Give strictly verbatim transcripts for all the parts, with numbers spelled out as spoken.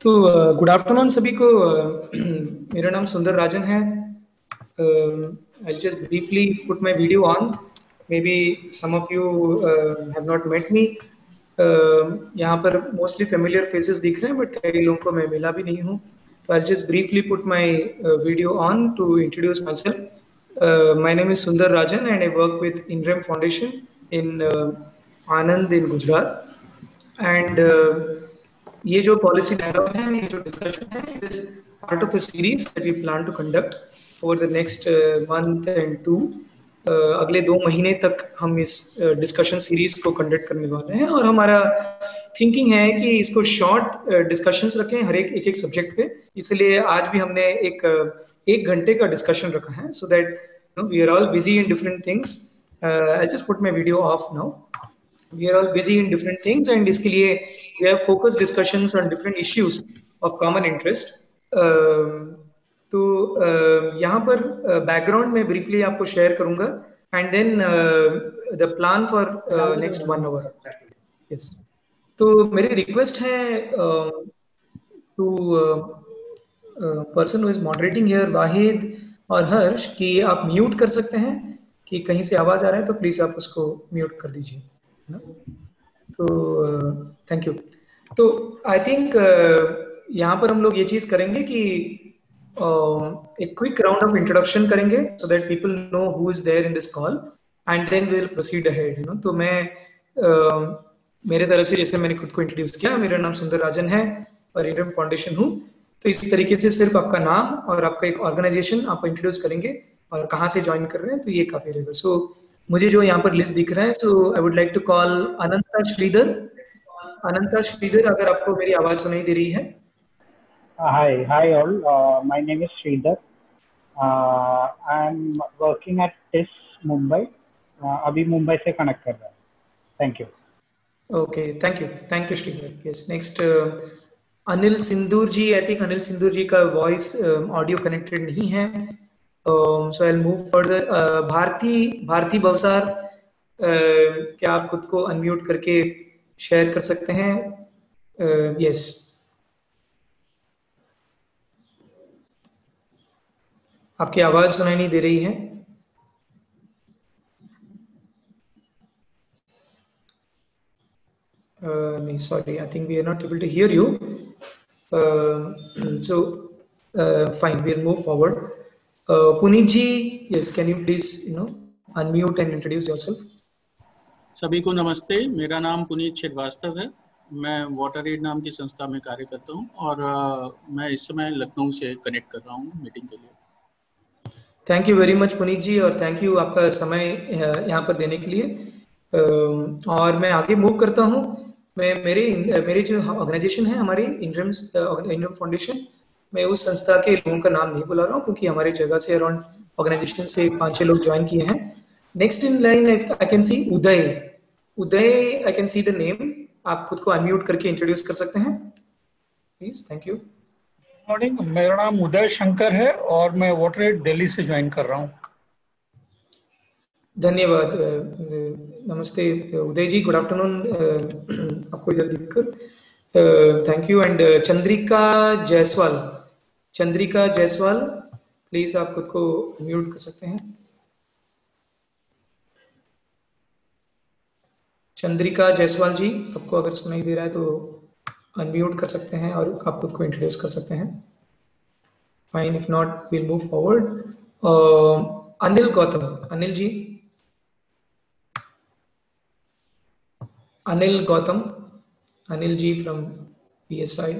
तो good afternoon सभी को। uh, मेरा नाम सुंदर राजन है। I just briefly put my video on. May be some of you have not met me. यहाँ पर मोस्टली फेमिलियर फेसेस दिख रहे हैं, बट कई लोगों को मैं मिला भी नहीं हूँ। तो I just briefly put my video on to introduce myself. My name is Sundar Rajan and I work with Inrem foundation in Anand in Gujarat. And ये जो पॉलिसी डायलॉग है, ये जो डिस्कशन है, it is part of a series that we plan to conduct over the next month and two. अगले दो महीने तक हम इस डिस्कशन uh, सीरीज को कंडक्ट करने वाले हैं, और हमारा थिंकिंग है कि इसको शॉर्ट डिस्कशंस uh, रखें हर एक एक एक सब्जेक्ट पे। इसलिए आज भी हमने एक uh, एक घंटे का डिस्कशन रखा है, so that we are all busy in different things. I just put my video off now. We are all busy in different things, and इसके लिए we have focused discussions on different issues of common interest. uh, तो uh, यहाँ पर background uh, में briefly आपको share करूंगा, and then uh, the plan for uh, next one hour. Yes. तो मेरी रिक्वेस्ट है to person who is moderating here, Wahid और हर्ष, कि आप म्यूट कर सकते हैं। कि कहीं से आवाज आ रहा है तो प्लीज आप उसको म्यूट कर दीजिए। तो थैंक यू। तो आई थिंक यहाँ पर हम लोग ये चीज करेंगे कि एक क्विक राउंड ऑफ इंट्रोडक्शन करेंगे, so that people know who is there in this call, and then we will proceed ahead. You know, तो मैं uh, मेरे तरफ से, जैसे मैंने खुद को इंट्रोड्यूस किया, मेरा नाम सुंदर राजन है और इनरेम फाउंडेशन हूँ। तो इस तरीके से सिर्फ आपका नाम और आपका एक ऑर्गेनाइजेशन आप इंट्रोड्यूस करेंगे और कहाँ से ज्वाइन कर रहे हैं, तो ये काफी रहेगा। सो so, मुझे जो यहाँ पर लिस्ट दिख रहा है, so I would like to call Ananta Sridhar. Ananta Sridhar, अगर आपको मेरी आवाज सुनाई दे रही है। Hi hi all, my name is Sridhar. I am working at TISS Mumbai. अभी मुंबई से कनेक्ट कर रहा हूँ। Thank you. Okay, thank you thank you Sridhar. Yes, next Anil Sindoor ji. I think Anil Sindoor ji का वॉइस ऑडियो कनेक्टेड नहीं है, so I will move further. Bharti Bharti Bhavsar, uh, क्या आप खुद को अनम्यूट करके शेयर कर सकते हैं? Yes uh, yes. आपकी आवाज सुनाई नहीं दे रही है। uh, नहीं, sorry, I think we are not able to hear you. So fine, we will move forward. Puneet ji, yes, can you please you know unmute and introduce yourself? सभी को नमस्ते। मेरा नाम पुनीत श्रीवास्तव है। मैं वाटर एड नाम की संस्था में कार्य करता हूं, और uh, मैं इस समय लखनऊ से कनेक्ट कर रहा हूं मीटिंग के लिए। Thank you very much Puneet ji, और थैंक यू आपका समय यहाँ पर देने के लिए। uh, और मैं आगे मूव करता हूँ। मैं मेरे मेरी जो ऑर्गेनाइजेशन है, हमारी इनरेम इनरेम फाउंडेशन, मैं उस संस्था के लोगों का नाम नहीं बुला रहा हूँ, क्योंकि हमारी जगह से अराउंड ऑर्गेनाइजेशन से पांच छह लोग ज्वाइन किए हैं। Next in line I can see Uday. Uday, I can see the name. आप खुद को अनम्यूट करके इंट्रोड्यूस कर सकते हैं प्लीज? Thank you. मॉर्निंग, मेरा नाम उदय शंकर है और मैं वाटर एड दिल्ली से ज्वाइन कर रहा हूँ। धन्यवाद। नमस्ते उदय जी, गुड आफ्टरनून आपको इधर दिखकर। Thank you. And Chandrika Jaiswal, Chandrika Jaiswal, please आप खुद को म्यूट कर सकते हैं। चंद्रिका जायसवाल जी, आपको अगर सुनाई दे रहा है तो अनम्यूट कर सकते हैं और आप खुद को इंट्रोड्यूस कर सकते हैं। Fine, if not will move forward. Anil Gautam, Anil ji, Anil Gautam, Anil ji from P S I.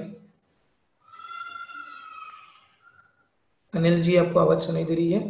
Anil ji, आपको आवाज सुनाई दे रही है?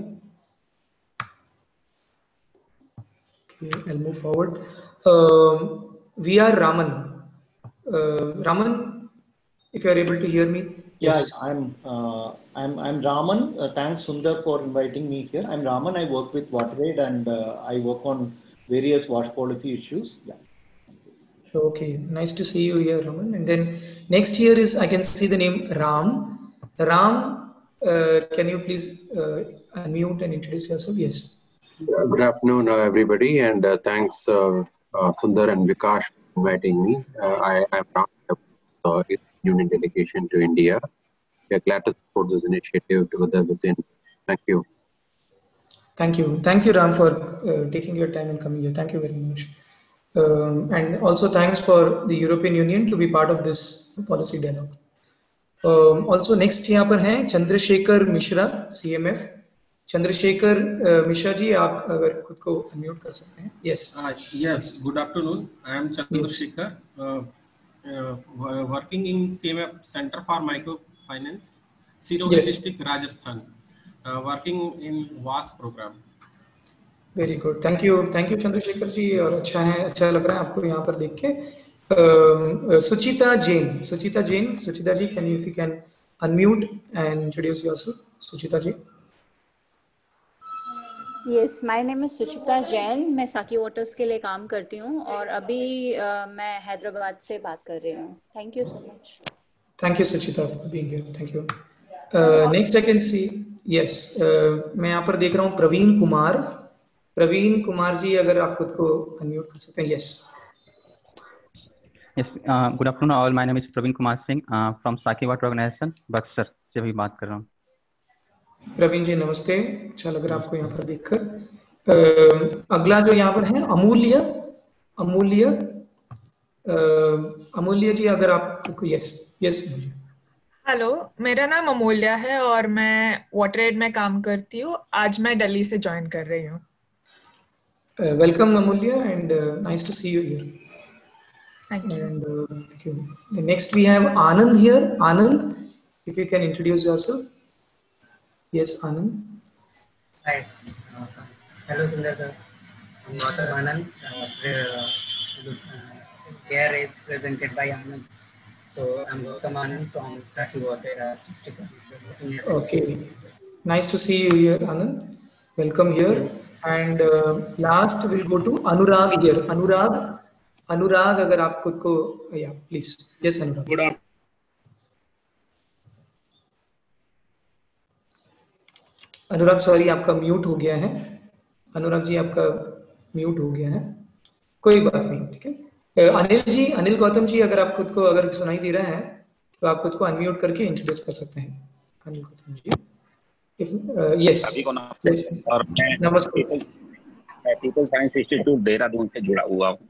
Okay, I'll move forward. Uh, we are Raman. Uh, Raman, if you are able to hear me. Yeah, Yes. I'm uh, I'm I'm Raman. Uh, thanks Sundar for inviting me here. I'm Raman. I work with WaterAid and uh, I work on various water policy issues. Yeah. Okay, nice to see you here, Raman. And then next here is, I can see the name Ram. Ram, uh, can you please uh, unmute and introduce yourself? Yes. Good afternoon, uh, everybody, and uh, thanks uh, uh, Sundar and Vikash for inviting me. Uh, I am Ram, uh, Union delegation to India. We are glad to support this initiative together within. Thank you. Thank you. Thank you, Ram, for uh, taking your time and coming here. Thank you very much. Um, and also thanks for the European Union to be part of this policy dialogue. Um, also next यहाँ पर हैं Chandrashekhar Mishra, C M F. Chandrashekhar uh, Mishra ji, आप अगर खुद को unmute कर सकते हैं. Yes. Uh, yes. Good afternoon. I am Chandrasekhar, yes. uh, uh, working in C M F Center for Microfinance, Sirohi yes. district, Rajasthan. Uh, working in W A S program. Very good. Thank you. Thank you, Chandrasekhar जी. और अच्छा है, अच्छा लग रहा है आपको यहाँ पर देख के. Uh, Suchita Jain. Suchita Jain. Suchita ji, can you, if you can unmute and introduce yourself, Suchita ji. Yes, my name is Suchita Jain. मैं साकी वाटर्स के लिए काम करती हूँ और अभी uh, मैं हैदराबाद से बात कर रही हूँ. Thank you so much. Thank you, Suchita, for being here. Thank you. Uh, next I can see, yes, uh, मैं यहाँ पर देख रहा हूँ प्रवीण कुमार. प्रवीण कुमार जी, अगर आप खुद को unmute कर सकते हैं. Yes. Yes, uh, good afternoon all. My name is Praveen Kumar Singh uh, from Saki Water Organization, Buxar से भी बात कर रहा हूँ. प्रवीण जी नमस्ते, अच्छा लग रहा है आपको यहाँ पर देखकर. uh, अगला जो यहाँ पर है अमूल्य. अमूल्य uh, अमूल्य जी, अगर आप यस यस. हेलो, मेरा नाम अमूल्य है और मैं वाटरएड में काम करती हूँ. आज मैं दिल्ली से ज्वाइन कर रही हूँ. Welcome Amulya and nice to see you here. Thank you. And uh, thank you. The next we have Anand here. Anand, if you can introduce yourself. Yes, Anand. Hi. Uh, hello, Sundar sir. I'm Doctor Anand. Uh, uh, care is presented by Anand. So I'm Gautam Anand from Saki Water district. Okay. Nice to see you here, Anand. Welcome here. And uh, last we'll go to Anurag here. Anurag. Anurag, अगर आप खुद को या please. Yes Anurag. Good afternoon. Anurag sorry, आपका mute हो गया है. अनुराग जी आपका म्यूट हो गया है, कोई बात नहीं, ठीक है. अनिल जी, अनिल गौतम जी, अगर आप खुद को अगर सुनाई दे रहा है तो आप खुद को अनम्यूट करके इंट्रोड्यूस कर सकते हैं. अनिल गौतम जी. यस. सभी को नमस्ते. और मैं नमस्ते. पीपल साइंस इंस्टीट्यूट देहरादून से जुड़ा हुआ हूँ.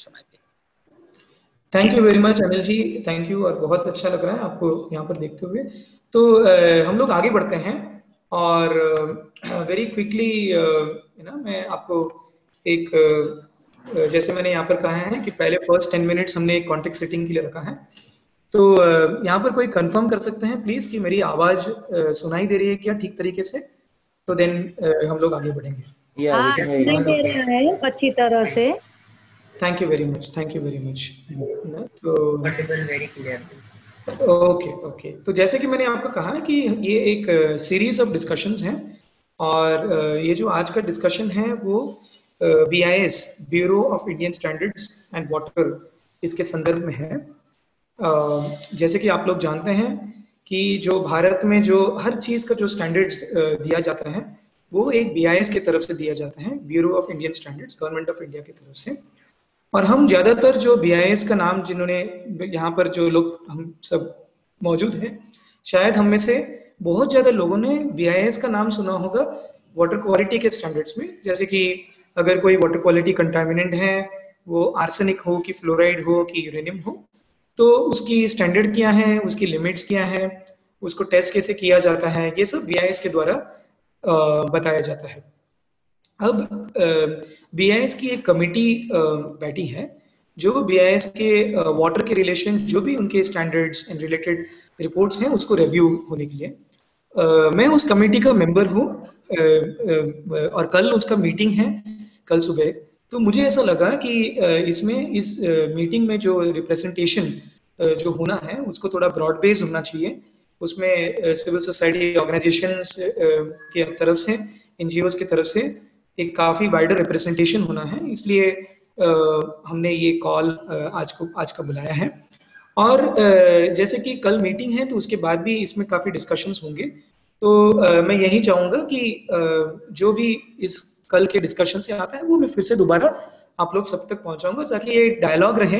Thank you very much Anil ji, thank you. और बहुत अच्छा लग रहा है आपको यहाँ पर देखते हुए. तो uh, हम लोग आगे बढ़ते हैं और वेरी क्विकली यू नो मैं आपको एक uh, जैसे मैंने यहाँ पर कहा है कि पहले फर्स्ट टेन मिनट्स हमने एक कॉन्टेक्स्ट सेटिंग के लिए रखा है. तो uh, यहाँ पर कोई कंफर्म कर सकते हैं प्लीज कि मेरी आवाज uh, सुनाई दे रही है क्या ठीक तरीके से? तो देन uh, हम लोग आगे बढ़ेंगे. हाँ, सुनाई दे रहा है अच्छी तरह से. Thank you very much, thank you very much. तो वेरी क्लियर. Okay okay. तो जैसे कि मैंने आपको कहा कि ये एक सीरीज ऑफ डिस्कशंस हैं और uh, ये जो आज का डिस्कशन है वो B I S, bureau of Indian standards and water, इसके संदर्भ में है. uh, जैसे कि आप लोग जानते हैं कि जो भारत में जो हर चीज का जो स्टैंडर्ड्स uh, दिया जाता है वो एक बी आई एस की तरफ से दिया जाता है, bureau of Indian standards, government of India की तरफ से. और हम ज्यादातर जो बी आई एस का नाम, जिन्होंने यहाँ पर जो लोग हम सब मौजूद हैं, शायद हम में से बहुत ज्यादा लोगों ने बी आई एस का नाम सुना होगा वाटर क्वालिटी के स्टैंडर्ड्स में. जैसे कि अगर कोई वाटर क्वालिटी कंटामिनेंट है, वो आर्सेनिक हो कि फ्लोराइड हो कि यूरेनियम हो, तो उसकी स्टैंडर्ड क्या है, उसकी लिमिट्स क्या है, उसको टेस्ट कैसे किया जाता है, ये सब बी आई एस के द्वारा बताया जाता है. अब बी आई एस की एक कमेटी बैठी है जो बी आई एस के वाटर के रिलेशन, जो भी उनके स्टैंडर्ड्स एंड रिलेटेड रिपोर्ट्स हैं, उसको रिव्यू होने के लिए. uh, मैं उस कमेटी का मेंबर हूँ uh, और कल उसका मीटिंग है, कल सुबह. तो मुझे ऐसा लगा कि uh, इसमें इस मीटिंग uh, में जो रिप्रेजेंटेशन uh, जो होना है उसको थोड़ा ब्रॉड बेस्ड होना चाहिए. उसमें सिविल सोसाइटी ऑर्गेनाइजेशंस के तरफ से, एनजीओस की तरफ से एक काफी वाइडर रिप्रेजेंटेशन होना है. इसलिए आ, हमने ये कॉल आज को आज का बुलाया है. और आ, जैसे कि कल मीटिंग है तो उसके बाद भी इसमें काफी डिस्कशंस होंगे. तो आ, मैं यही चाहूंगा कि आ, जो भी इस कल के डिस्कशन से आता है वो मैं फिर से दोबारा आप लोग सब तक पहुंचाऊंगा, ताकि ये डायलॉग रहे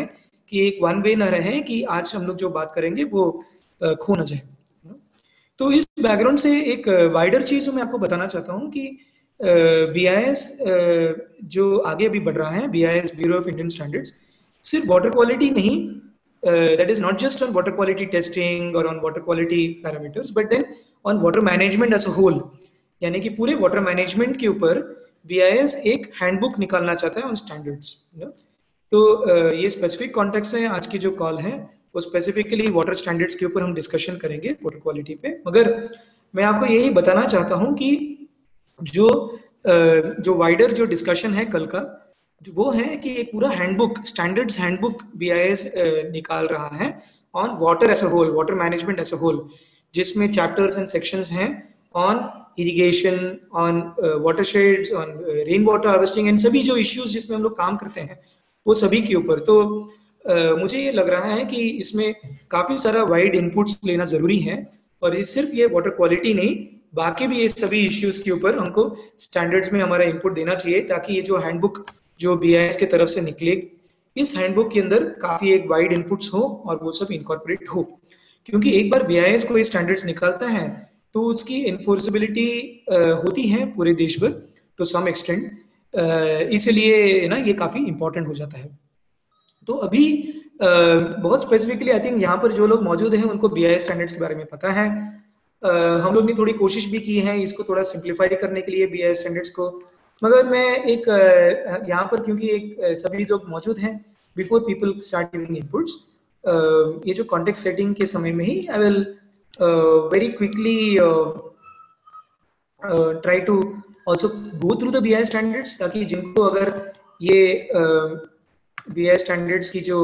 कि एक वन वे ना रहे कि आज हम लोग जो बात करेंगे वो खो ना जाए। तो इस बैकग्राउंड से एक वाइडर चीज मैं आपको बताना चाहता हूँ कि बी आई एस जो आगे अभी बढ़ रहा है, B I S bureau of Indian standards, सिर्फ वाटर क्वालिटी नहीं, that is not just on water quality testing और on water quality parameters, but then on water management as a whole, यानी कि पूरे वाटर मैनेजमेंट के ऊपर B I S एक handbook निकालना चाहता है ऑन स्टैंडर्ड्स। तो ये स्पेसिफिक कॉन्टेक्स्ट है आज की जो कॉल है, वो स्पेसिफिकली वाटर स्टैंडर्ड्स के ऊपर हम डिस्कशन करेंगे वाटर क्वालिटी पे। मगर मैं आपको यही बताना चाहता हूँ कि जो जो वाइडर जो डिस्कशन है कल का, वो है कि एक पूरा handbook, standards handbook B I S निकाल रहा है on water as a whole, water management as a whole, जिसमें चैप्टर्स एंड सेक्शंस हैं on irrigation, on watersheds, on rain water harvesting and सभी जो इश्यूज जिसमें हम लोग काम करते हैं वो सभी के ऊपर। तो Uh, मुझे ये लग रहा है कि इसमें काफी सारा वाइड इनपुट्स लेना जरूरी है, और ये सिर्फ ये वाटर क्वालिटी नहीं, बाकी भी ये सभी इश्यूज के ऊपर हमको स्टैंडर्ड्स में हमारा इनपुट देना चाहिए, ताकि ये जो हैंडबुक जो बी आई एस की तरफ से निकले, इस हैंडबुक के अंदर काफी एक वाइड इनपुट्स हो और वो सब इनकॉर्पोरेट हो। क्योंकि एक बार बी आई एस कोई स्टैंडर्ड्स निकालता है तो उसकी एनफोर्सेबिलिटी होती है पूरे देश भर टू सम एक्सटेंट, इसलिए ना ये काफी इंपॉर्टेंट हो जाता है। तो अभी uh, बहुत स्पेसिफिकली आई थिंक यहाँ पर जो लोग मौजूद हैं उनको बी आई एस स्टैंडर्ड्स के बारे में पता है। uh, हम लोग ने थोड़ी कोशिश भी की है इसको थोड़ा सिंप्लीफाई करने के लिए बी आई एस स्टैंडर्ड्स को, मगर मैं एक uh, यहाँ पर क्योंकि एक uh, सभी लोग मौजूद हैं, before people start giving inputs, ये जो कॉन्टेक्स्ट सेटिंग के समय में ही I will very quickly try to also go through the B I S standards, ताकि जिनको अगर ये uh, B I S standards की जो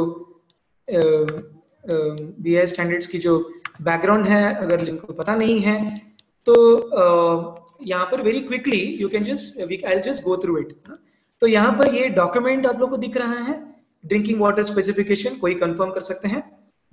बी आई एस स्टैंडर्ड्स की जो बैकग्राउंड है अगर इनको पता नहीं है, तो uh, यहाँ पर very quickly you can just I will just go through it. तो यहाँ पर ये डॉक्यूमेंट आप लोग को दिख रहा है, ड्रिंकिंग वाटर स्पेसिफिकेशन, कोई कंफर्म कर सकते हैं?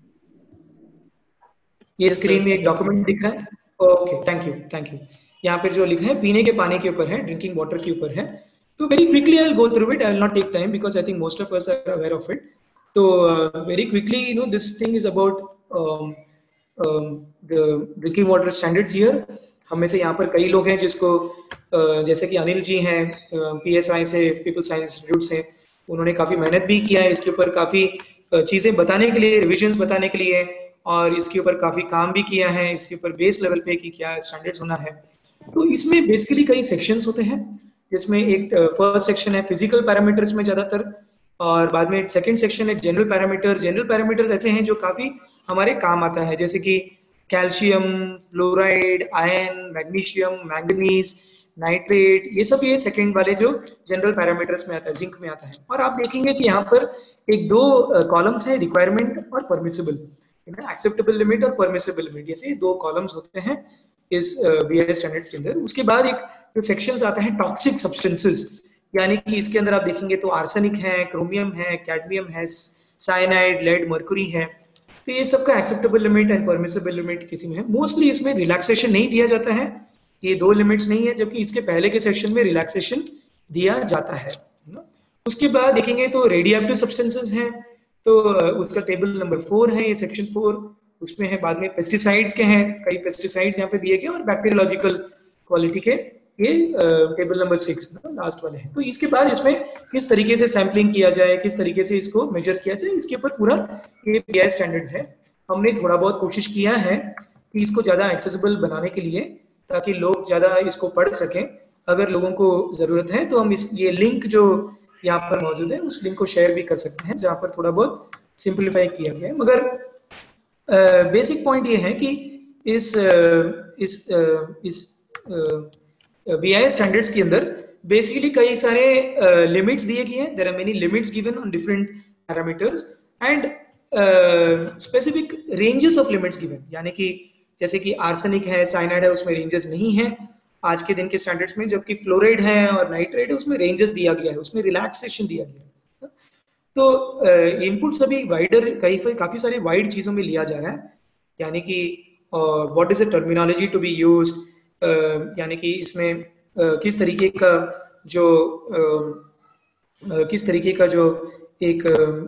ये yes, स्क्रीन में एक डॉक्यूमेंट दिख रहा है। Okay, thank you thank you. यहाँ पर जो लिखा है पीने के पानी के ऊपर है, ड्रिंकिंग वाटर के ऊपर है। So very quickly I'll go through it. I'll not take time because I think most of us are aware of it. So uh, very quickly, you know, this thing is about um, um, the drinking water standards here. हम में से यहाँ पर कई लोग हैं जिसको uh, जैसे कि अनिल जी हैं पी एस आई से, पीपल साइंस इंस्टीट्यूट से, उन्होंने काफी मेहनत भी किया है इसके ऊपर, काफी uh, चीजें बताने के लिए, रिविजन्स बताने के लिए, और इसके ऊपर काफी काम भी किया है, इसके ऊपर बेस लेवल पे कि क्या स्टैंडर्ड्स होना है। तो इसमें बेसिकली कई सेक्शंस होते हैं, जिसमें एक फर्स्ट सेक्शन है फिजिकल पैरामीटर्स में ज्यादातर, और बाद में सेकंड सेक्शन है जनरल पैरामीटर। जनरल पैरामीटर्स ऐसे हैं जो काफी हमारे काम आता है, जैसे कि calcium, fluoride, iron, magnesium, manganese, nitrate, ये सब ये सेकंड वाले जो जनरल पैरामीटर्स में आता है, जिंक में आता है। और आप देखेंगे कि यहाँ पर एक दो कॉलम्स है, रिक्वायरमेंट और परमिसिबल, एक्सेप्टेबल लिमिट और परमिसिबल लिमिट, जैसे दो कॉलम्स होते हैं इस बी आई एस स्टैंडर्ड्स के अंदर। उसके बाद एक जो सेक्शंस आता है टॉक्सिक सब्सटेंसेस, यानी कि इसके अंदर आप देखेंगे तो आर्सेनिक है, क्रोमियम है, कैडमियम है, साइनाइड, लेड, मर्क्यूरी है। तो ये सबका acceptable limit and permissible limit किसी में है। मोस्टली इसमें रिलैक्सेशन नहीं दिया जाता है, ये दो लिमिट्स नहीं है, जबकि इसके पहले के सेक्शन में रिलैक्सेशन दिया जाता है। उसके बाद देखेंगे तो रेडियोएक्टिव सब्सटेंसेस हैं, तो उसका टेबल नंबर फोर है, ये सेक्शन फोर, उसमें है। बाद में पेस्टिसाइड्स के हैं, कई पेस्टिसाइड्स यहाँ पे दिए गए, और बैक्टीरियोलॉजिकल क्वालिटी के ये टेबल नंबर सिक्स लास्ट वाले हैं। तो इसके बाद इसमें किस तरीके से सैम्पलिंग किया जाए, किस तरीके से इसको मेजर किया जाए, इसके ऊपर पूरा ये बी आई एस स्टैंडर्ड है। हमने थोड़ा बहुत कोशिश किया है कि इसको ज्यादा एक्सेसिबल बनाने के लिए, ताकि लोग ज्यादा इसको पढ़ सकें। अगर लोगों को जरूरत है तो हम इस ये लिंक जो यहाँ पर मौजूद है उस लिंक को शेयर भी कर सकते हैं, जहाँ पर थोड़ा बहुत सिंप्लीफाई किया गया है। मगर बेसिक पॉइंट ये है कि इस uh, इस uh, इस बी आई एस स्टैंडर्ड्स के अंदर बेसिकली कई सारे लिमिट्स uh, दिए गए हैं। There are many limits given on different parameters and specific ranges of limits given, यानी कि जैसे कि आर्सेनिक है, साइनाइड है, उसमें रेंजेस नहीं है आज के दिन के स्टैंडर्ड्स में, जबकि फ्लोराइड है और नाइट्रेट है उसमें रेंजेस दिया गया है, उसमें रिलैक्सेशन दिया गया है। तो इनपुट सभी वाइडर कई काफी सारे वाइड चीजों में लिया जा रहा है, यानी कि what is the terminology to be used, यानी कि इसमें uh, किस तरीके का जो uh, uh, किस तरीके का जो एक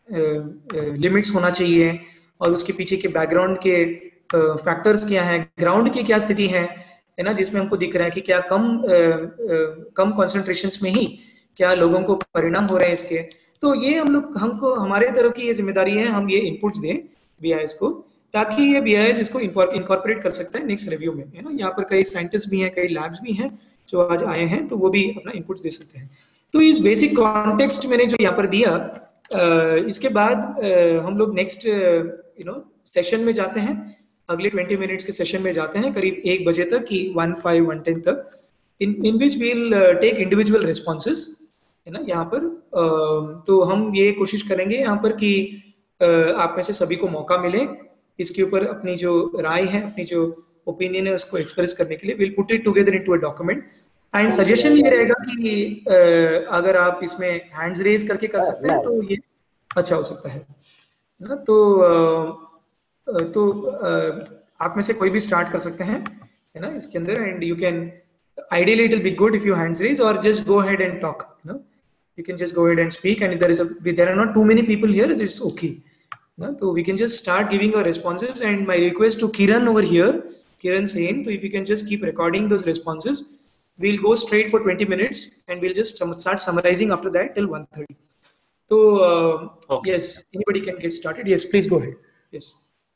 लिमिट्स होना चाहिए और उसके पीछे के बैकग्राउंड के फैक्टर्स क्या हैं, ग्राउंड की क्या स्थिति है है ना, जिसमें हमको दिख रहा है कि क्या कम कम कॉन्सेंट्रेशंस में ही क्या लोगों को परिणाम हो रहे हैं इसके। तो ये हम लोग हमको हमारे तरफ की ये जिम्मेदारी है, हम ये इनपुट्स दें बीआईएस को, ताकि ये बीआईएस इसको इनकॉर्पोरेट कर सकता है नेक्स्ट रिव्यू में, है ना। यहाँ पर कई साइंटिस्ट भी हैं, कई लैब्स भी हैं जो आज आए हैं, तो वो भी अपना इनपुट दे सकते हैं। तो इस बेसिक कॉन्टेक्स्ट मैंने जो यहाँ पर दिया, इसके बाद हम लोग नेक्स्ट यू नो सेशन में जाते हैं, अगले बीस मिनट्स के सेशन में जाते हैं करीब एक बजे तक की वन फाइव वन टेन तक, in in which will take individual responses, है ना। यहाँ पर तो हम ये कोशिश करेंगे यहाँ पर कि आप में से सभी को मौका मिले इसके ऊपर अपनी जो राय है, अपनी जो ओपिनियन है उसको एक्सप्रेस करने के लिए। Will put it together into a document and suggestion ये रहेगा कि अगर आप इसमें हैंड्स रेज करके कर सकते हैं तो ये अच्छा हो सकता है ना। तो तो आप में से कोई भी स्टार्ट कर सकते हैं, है ना, इसके अंदर, and you can ideally it will be good if you hands raise or just go ahead and talk, you know, you can just go ahead and speak, and if there is a there are not too many people here, it's okay, you know, so we can just start giving our responses. And my request to Kiran over here, Kiran Sen, so if you can just keep recording those responses, we'll go straight for twenty minutes and we'll just start summarizing after that till one thirty. So uh, okay. Yes, anybody can get started. Yes, please go ahead. Yes,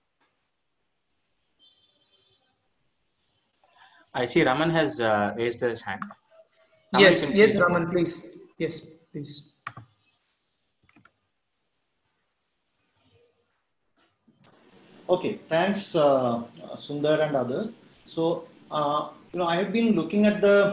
I see Raman has uh, raised his hand. Raman, yes, yes, Raman, please. Yes, please. Okay, thanks, uh, Sundar and others. So, uh, you know, I have been looking at the,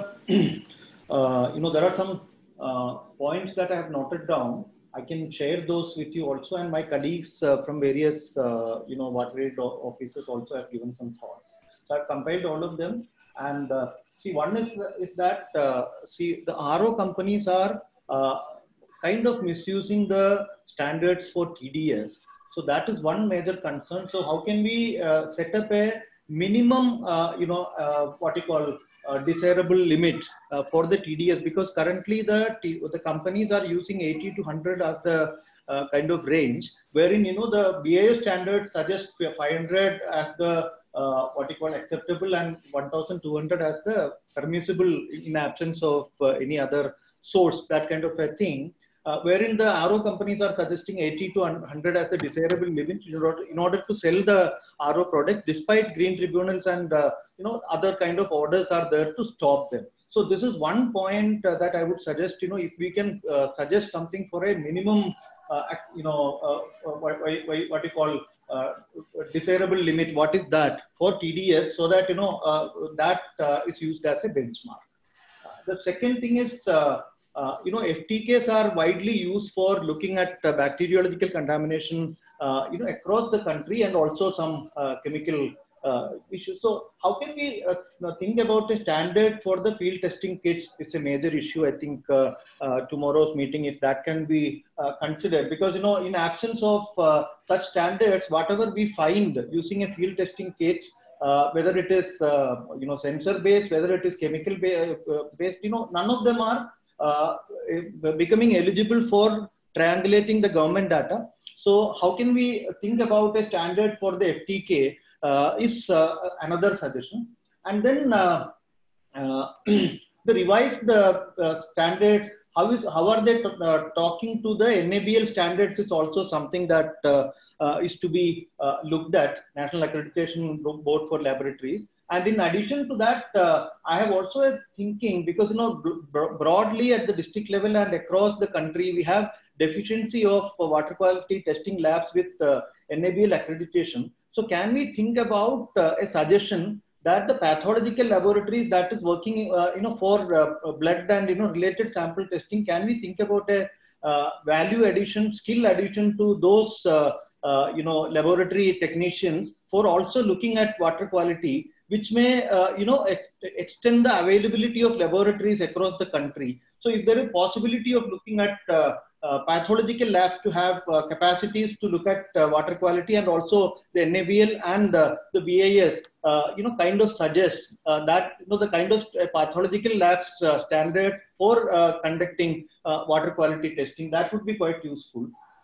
uh, you know, there are some uh, points that I have noted down. I can share those with you also, and my colleagues uh, from various, uh, you know, water aid offices also have given some thoughts. So I've compiled all of them. And uh, see, one is, is that, uh, see, the R O companies are uh, kind of misusing the standards for T D S. So that is one major concern. So how can we uh, set up a minimum, uh, you know, uh, what you call uh, desirable limit uh, for the T D S? Because currently the, T the companies are using eighty to one hundred as the uh, kind of range, wherein, you know, the B I S standard suggests five hundred as the Uh, what you call acceptable and one thousand two hundred as the permissible in absence of uh, any other source, that kind of a thing, uh, wherein the R O companies are suggesting eighty to one hundred as a desirable limit in order, in order to sell the R O product, despite green tribunals and uh, you know, other kind of orders are there to stop them. So this is one point uh, that I would suggest, you know, if we can uh, suggest something for a minimum, uh, you know, uh, what, what, what you call Uh, desirable limit, what is that for T D S, so that, you know, uh, that uh, is used as a benchmark. Uh, the second thing is, uh, uh, you know, F T Ks are widely used for looking at uh, bacteriological contamination, uh, you know, across the country, and also some uh, chemical uh, issues. So how can we uh, think about a standard for the field testing kits? Is a major issue, I think, uh, uh, tomorrow's meeting, if that can be uh, considered, because, you know, in absence of uh, such standards, whatever we find using a field testing kit, uh, whether it is, uh, you know, sensor based, whether it is chemical based, you know, none of them are uh, becoming eligible for triangulating the government data. So how can we think about a standard for the F T K uh, is uh, another suggestion. And then uh, uh, the revised uh, uh, standards, how is how are they uh, talking to the N A B L standards is also something that uh, uh, is to be uh, looked at, National Accreditation Board for Laboratories. And in addition to that, uh, I have also a thinking, because, you know, bro broadly at the district level and across the country, we have deficiency of uh, water quality testing labs with uh, N A B L accreditation. So can we think about uh, a suggestion that the pathological laboratories that is working, uh, you know, for uh, blood and, you know, related sample testing, can we think about a uh, value addition, skill addition to those, uh, uh, you know, laboratory technicians for also looking at water quality, which may, uh, you know, ex extend the availability of laboratories across the country. So if there is possibility of looking at uh, uh, pathological labs to have uh, capacities to look at uh, water quality, and also the N A B L and uh, the B I S, uh, you know, kind of suggest uh, that, you know, the kind of uh, pathological labs uh, standard for uh, conducting uh, water quality testing, that would be quite useful.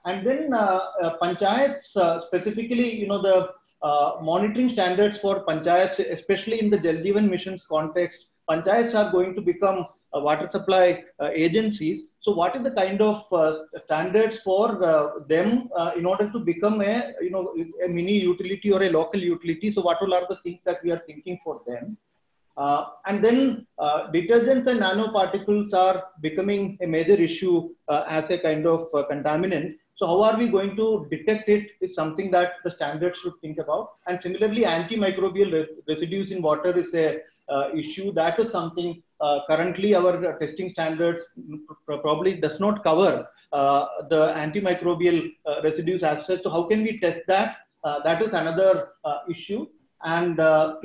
And then uh, uh, panchayats, uh, specifically, you know, the uh, monitoring standards for panchayats, especially in the Jal Jeevan Mission's context, panchayats are going to become uh, water supply uh, agencies. So what is the kind of uh, standards for uh, them uh, in order to become a, you know, a mini utility or a local utility? So what all are the things that we are thinking for them? Uh, and then uh, detergents and nanoparticles are becoming a major issue uh, as a kind of uh, contaminant. So how are we going to detect it is something that the standards should think about. And similarly, antimicrobial re residues in water is a uh, issue. That is something uh, currently our testing standards probably does not cover uh, the antimicrobial uh, residues as such. So how can we test that? Uh, that is another uh, issue. And uh,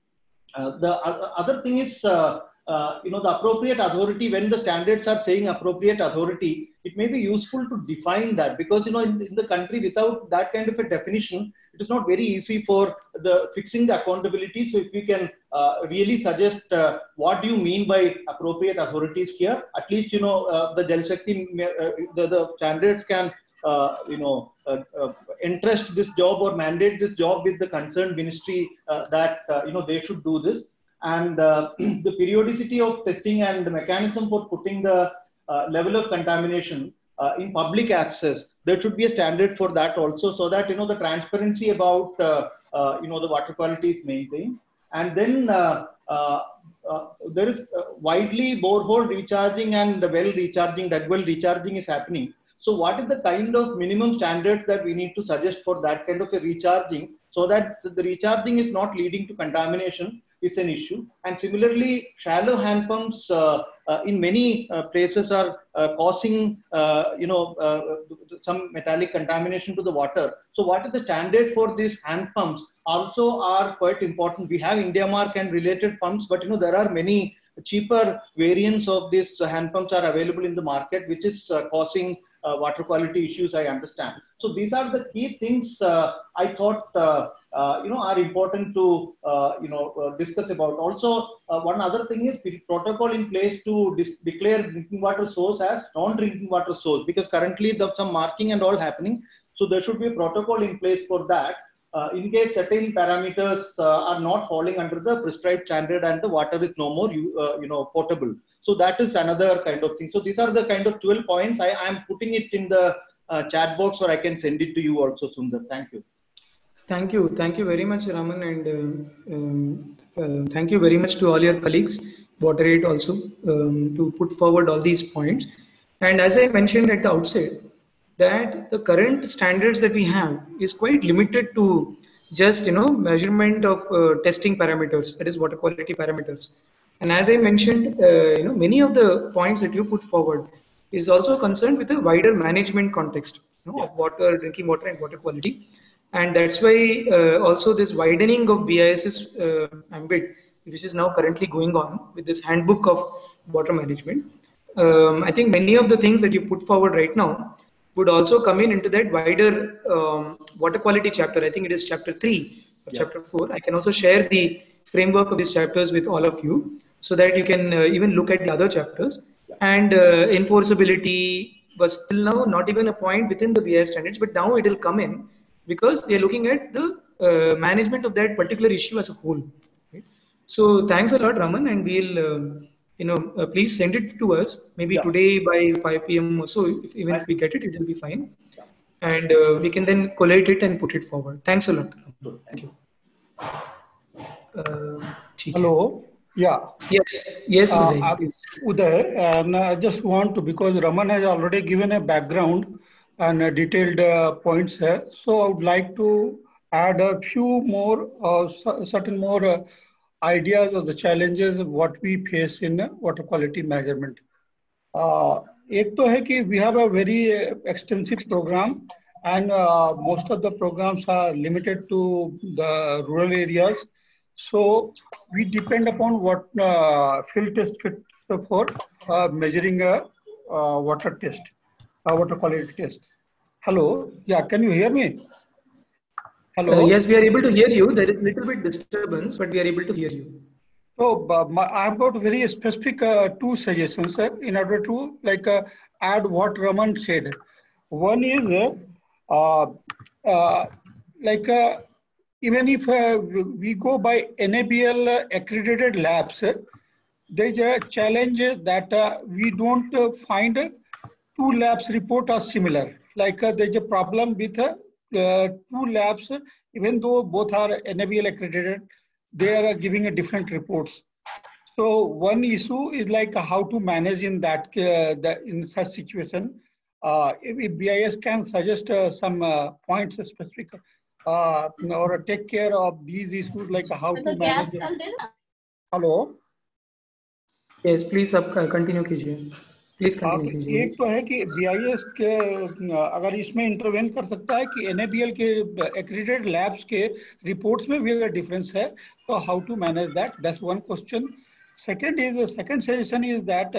Uh, the uh, other thing is, uh, uh, you know, the appropriate authority, when the standards are saying appropriate authority, it may be useful to define that, because, you know, in, in the country without that kind of a definition, it is not very easy for the fixing the accountability. So if we can uh, really suggest uh, what do you mean by appropriate authorities here, at least, you know, uh, the Jal Shakti, uh, the, the standards can Uh, you know, uh, uh, entrust this job or mandate this job with the concerned ministry uh, that, uh, you know, they should do this. And uh, the periodicity of testing and the mechanism for putting the uh, level of contamination uh, in public access, there should be a standard for that also, so that, you know, the transparency about, uh, uh, you know, the water quality is maintained. And then uh, uh, uh, there is uh, widely borehole recharging and well recharging, dug well recharging is happening. So what is the kind of minimum standards that we need to suggest for that kind of a recharging, so that the recharging is not leading to contamination is an issue. And similarly, shallow hand pumps uh, uh, in many uh, places are uh, causing, uh, you know, uh, some metallic contamination to the water. So what is the standard for these hand pumps also are quite important. We have IndiaMark and related pumps, but, you know, there are many cheaper variants of these hand pumps are available in the market, which is uh, causing uh, water quality issues, I understand. So these are the key things uh, I thought, uh, uh, you know, are important to, uh, you know, uh, discuss about. Also, uh, one other thing is protocol in place to declare drinking water source as non-drinking water source, because currently there's some marking and all happening. So there should be a protocol in place for that. Uh, in case certain parameters uh, are not falling under the prescribed standard and the water is no more, you, uh, you know, potable. So that is another kind of thing. So these are the kind of twelve points. I am putting it in the uh, chat box, or I can send it to you also, Sundar. Thank you. Thank you. Thank you very much, Raman. And uh, um, uh, thank you very much to all your colleagues, WaterAid also, um, to put forward all these points. And as I mentioned at the outset, that the current standards that we have is quite limited to just, you know, measurement of uh, testing parameters, that is water quality parameters. And as I mentioned, uh, you know, many of the points that you put forward is also concerned with a wider management context, you know, of water, drinking water and water quality. And that's why uh, also this widening of B I S's uh, ambit, which is now currently going on with this handbook of water management. Um, I think many of the things that you put forward right now would also come in into that wider um, water quality chapter. I think it is chapter three or yeah. chapter four. I can also share the framework of these chapters with all of you, so that you can uh, even look at the other chapters. Yeah. And uh, enforceability was till now not even a point within the B I S standards, but now it will come in, because they are looking at the uh, management of that particular issue as a whole. Right? So thanks a lot, Raman, and we'll uh, you know, uh, please send it to us maybe yeah. today by five P M or so. If, even if we get it, it will be fine. Yeah. And uh, we can then collate it and put it forward. Thanks a lot. Thank you. Uh, Hello. Yeah. Yes. Yes, Uday. Uh, Uday, and I just want to, because Raman has already given a background and uh, detailed uh, points here. So I would like to add a few more, uh, certain more uh, ideas of the challenges of what we face in uh, water quality measurement. Uh, एक तो है कि we have a very extensive program, and uh, most of the programs are limited to the rural areas. So we depend upon what uh, field test fits for uh, measuring a uh, water test, uh, water quality test. Hello, yeah, can you hear me? Hello. Uh, yes, we are able to hear you. There is a little bit disturbance, but we are able to hear you. So uh, my, I've got very specific uh, two suggestions, sir, in order to like uh, add what Raman said. One is uh, uh, like uh, even if uh, we go by N A B L accredited labs, there's a challenge that uh, we don't uh, find two labs report are similar. Like uh, there's a problem with uh, uh, two labs, even though both are N A B L accredited, they are giving a different reports. So one issue is like how to manage in that uh, the, in such situation. Uh, if, if B I S can suggest uh, some uh, points specific uh, or take care of these issues, like how to manage. Hello. Yes, please आप continue कीजिए. Please continue कीजिए. एक तो है कि B I S के अगर इसमें इंटरवेन कर सकता है कि N A B L के accredited labs के reports में भी अगर difference है, तो how to manage that? That's one question. Second is the second suggestion is that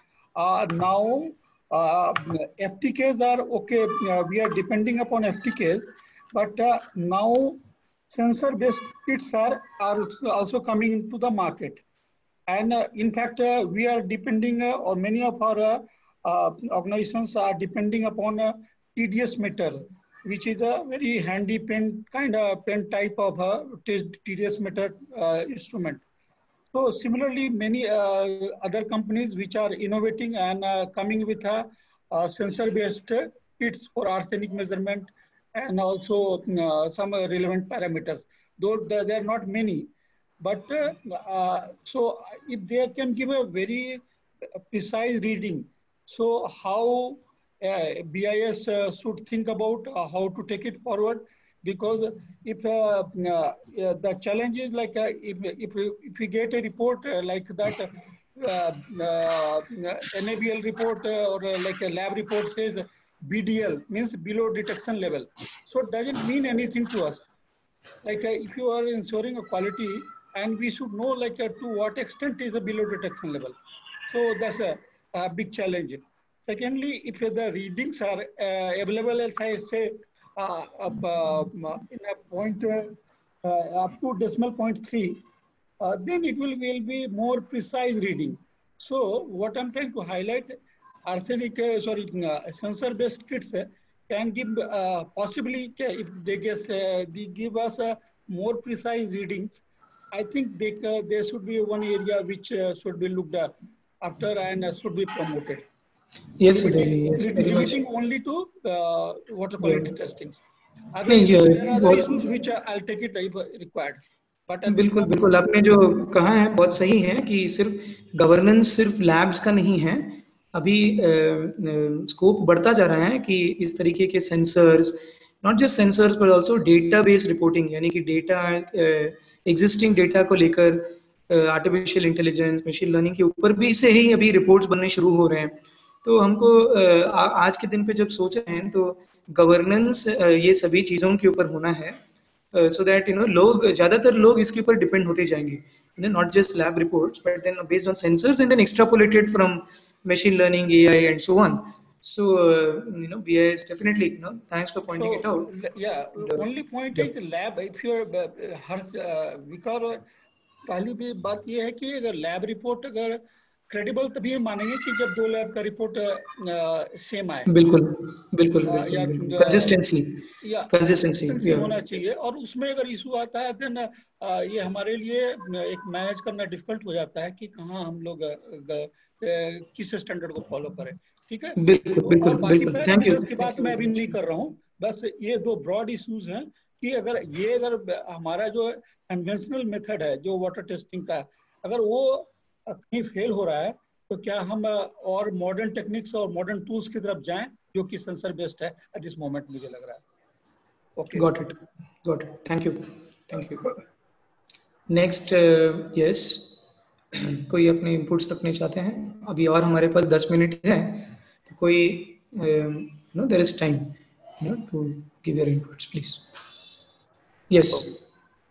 uh, now uh, F T Ks are okay. Uh, we are depending upon F T Ks, but uh, now sensor-based kits are are also coming into the market, and uh, in fact uh, we are depending, uh, or many of our uh, uh, organizations are depending upon uh, T D S meter, which is a very handy pen kind of pen type of uh, T D S meter uh, instrument. So similarly, many uh, other companies which are innovating and uh, coming with a, a sensor-based kits for arsenic measurement and also uh, some uh, relevant parameters. Though there, there are not many, but uh, uh, so if they can give a very precise reading, so how uh, B I S uh, should think about uh, how to take it forward. Because if uh, uh, the challenge is like uh, if, if, if we get a report uh, like that, uh, uh, N A B L report uh, or uh, like a lab report says B D L, means below detection level. So it doesn't mean anything to us. Like uh, if you are ensuring a quality, and we should know like uh, to what extent is a below detection level. So that's a, a big challenge. Secondly, if the readings are uh, available, as I say, Uh, up, uh, in a point uh, uh, up to decimal point three, uh, then it will, will be more precise reading. So what I'm trying to highlight, arsenic, uh, sorry, uh, sensor-based kits uh, can give uh, possibly if they guess uh, they give us uh, more precise readings. I think they uh, there should be one area which uh, should be looked at after and uh, should be promoted. Yes, limiting, yes, very limiting much. only to uh, water quality yeah. testing. नहीं, there are other बहुत issues which uh, I'll take it if required. But बिल्कुल बिल्कुल आपने जो कहा है बहुत सही है कि सिर्फ गवर्नेंस सिर्फ लैब्स का नहीं है. अभी स्कोप बढ़ता जा रहा है कि इस तरीके के sensors, not just sensors but also data based reporting, यानी कि डेटा एग्जिस्टिंग डेटा को लेकर आर्टिफिशियल इंटेलिजेंस, मशीन लर्निंग के ऊपर भी से ही अभी रिपोर्ट्स बनने शुरू हो रहे हैं. तो हमको आज के दिन पे जब सोच रहे हैं तो गवर्नेंस ये सभी चीज़ों के ऊपर होना है, सो दैट यू नो लोग ज़्यादातर लोग इसके ऊपर डिपेंड होते जाएंगे, you know not just lab reports but then based on sensors and then extrapolated from machine learning, A I and so on. So uh, you know B I S definitely, you know, thanks for pointing so, it out. Yeah, the only point yeah. is lab. If you're हर विकार पहली भी बात ये है कि अगर lab report अगर क्रेडिबल तभी मानेंगे कि जब दो लैब का रिपोर्ट सेम आए. बिल्कुल बिल्कुल बिल्कुल कंसिस्टेंसी या कंसिस्टेंसी होना चाहिए. और उसमें अगर इशू आता है देन ये हमारे लिए एक मैनेज करना डिफिकल्ट हो जाता है कि कहाँ हम लोग किस स्टैंडर्ड को फॉलो करें. ठीक है, बिल्कुल बिल्कुल बिल्कुल. Thank you. की बात मैं अभी नहीं कर रहा हूँ, बस ये दो ब्रॉड इश्यूज हैं कि अगर ये अगर हमारा जो कन्वेंशनल मेथड है जो वाटर टेस्टिंग का, अगर वो कहीं फेल हो रहा है तो क्या हम और मॉडर्न टेक्निक्स और मॉडर्न टूल्स की तरफ जाएं जो कि सेंसर बेस्ड है एट दिस मोमेंट मुझे लग रहा है. Okay, got it got it. Thank you thank you. Next yes, कोई अपने इनपुट्स रखने चाहते हैं? अभी और हमारे पास दस मिनट है, तो कोई no there is time no to give your inputs please. Yes.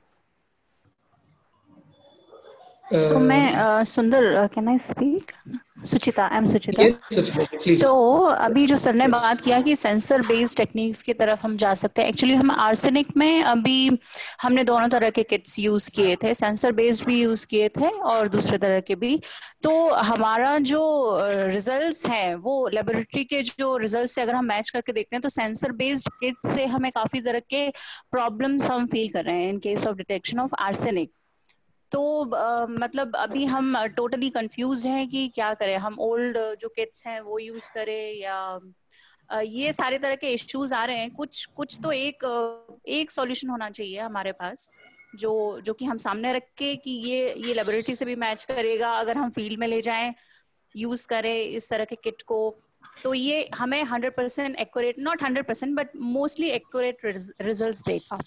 So मैं uh, Sundar, can I speak? Suchita, I am Suchita. Yes, Suchita, please. So अभी जो सर ने बात किया कि सेंसर बेस्ड टेक्निक्स की तरफ हम जा सकते हैं, एक्चुअली हम आर्सेनिक में अभी हमने दोनों तरह के किट्स यूज किए थे, सेंसर बेस्ड भी यूज किए थे और दूसरे तरह के भी। तो हमारा जो रिजल्ट्स हैं वो लेबोरेटरी के जो रिजल्ट्स से अगर हम मैच करके देखते हैं तो सेंसर बेस्ड किट से हमें काफी तरह के प्रॉब्लम्स हम फील कर रहे हैं in case of detection of arsenic. तो uh, मतलब अभी हम टोटली कंफ्यूज हैं कि क्या करें, हम ओल्ड जो किट्स हैं वो यूज करें या uh, ये सारे तरह के इश्यूज आ रहे हैं। कुछ कुछ तो एक uh, एक सॉल्यूशन होना चाहिए हमारे पास जो जो कि हम सामने रख के कि ये ये लेबोरेटरी से भी मैच करेगा, अगर हम फील्ड में ले जाएं यूज करें इस तरह के किट को, तो ये हमें hundred percent accurate, not hundred percent but mostly accurate results देगा।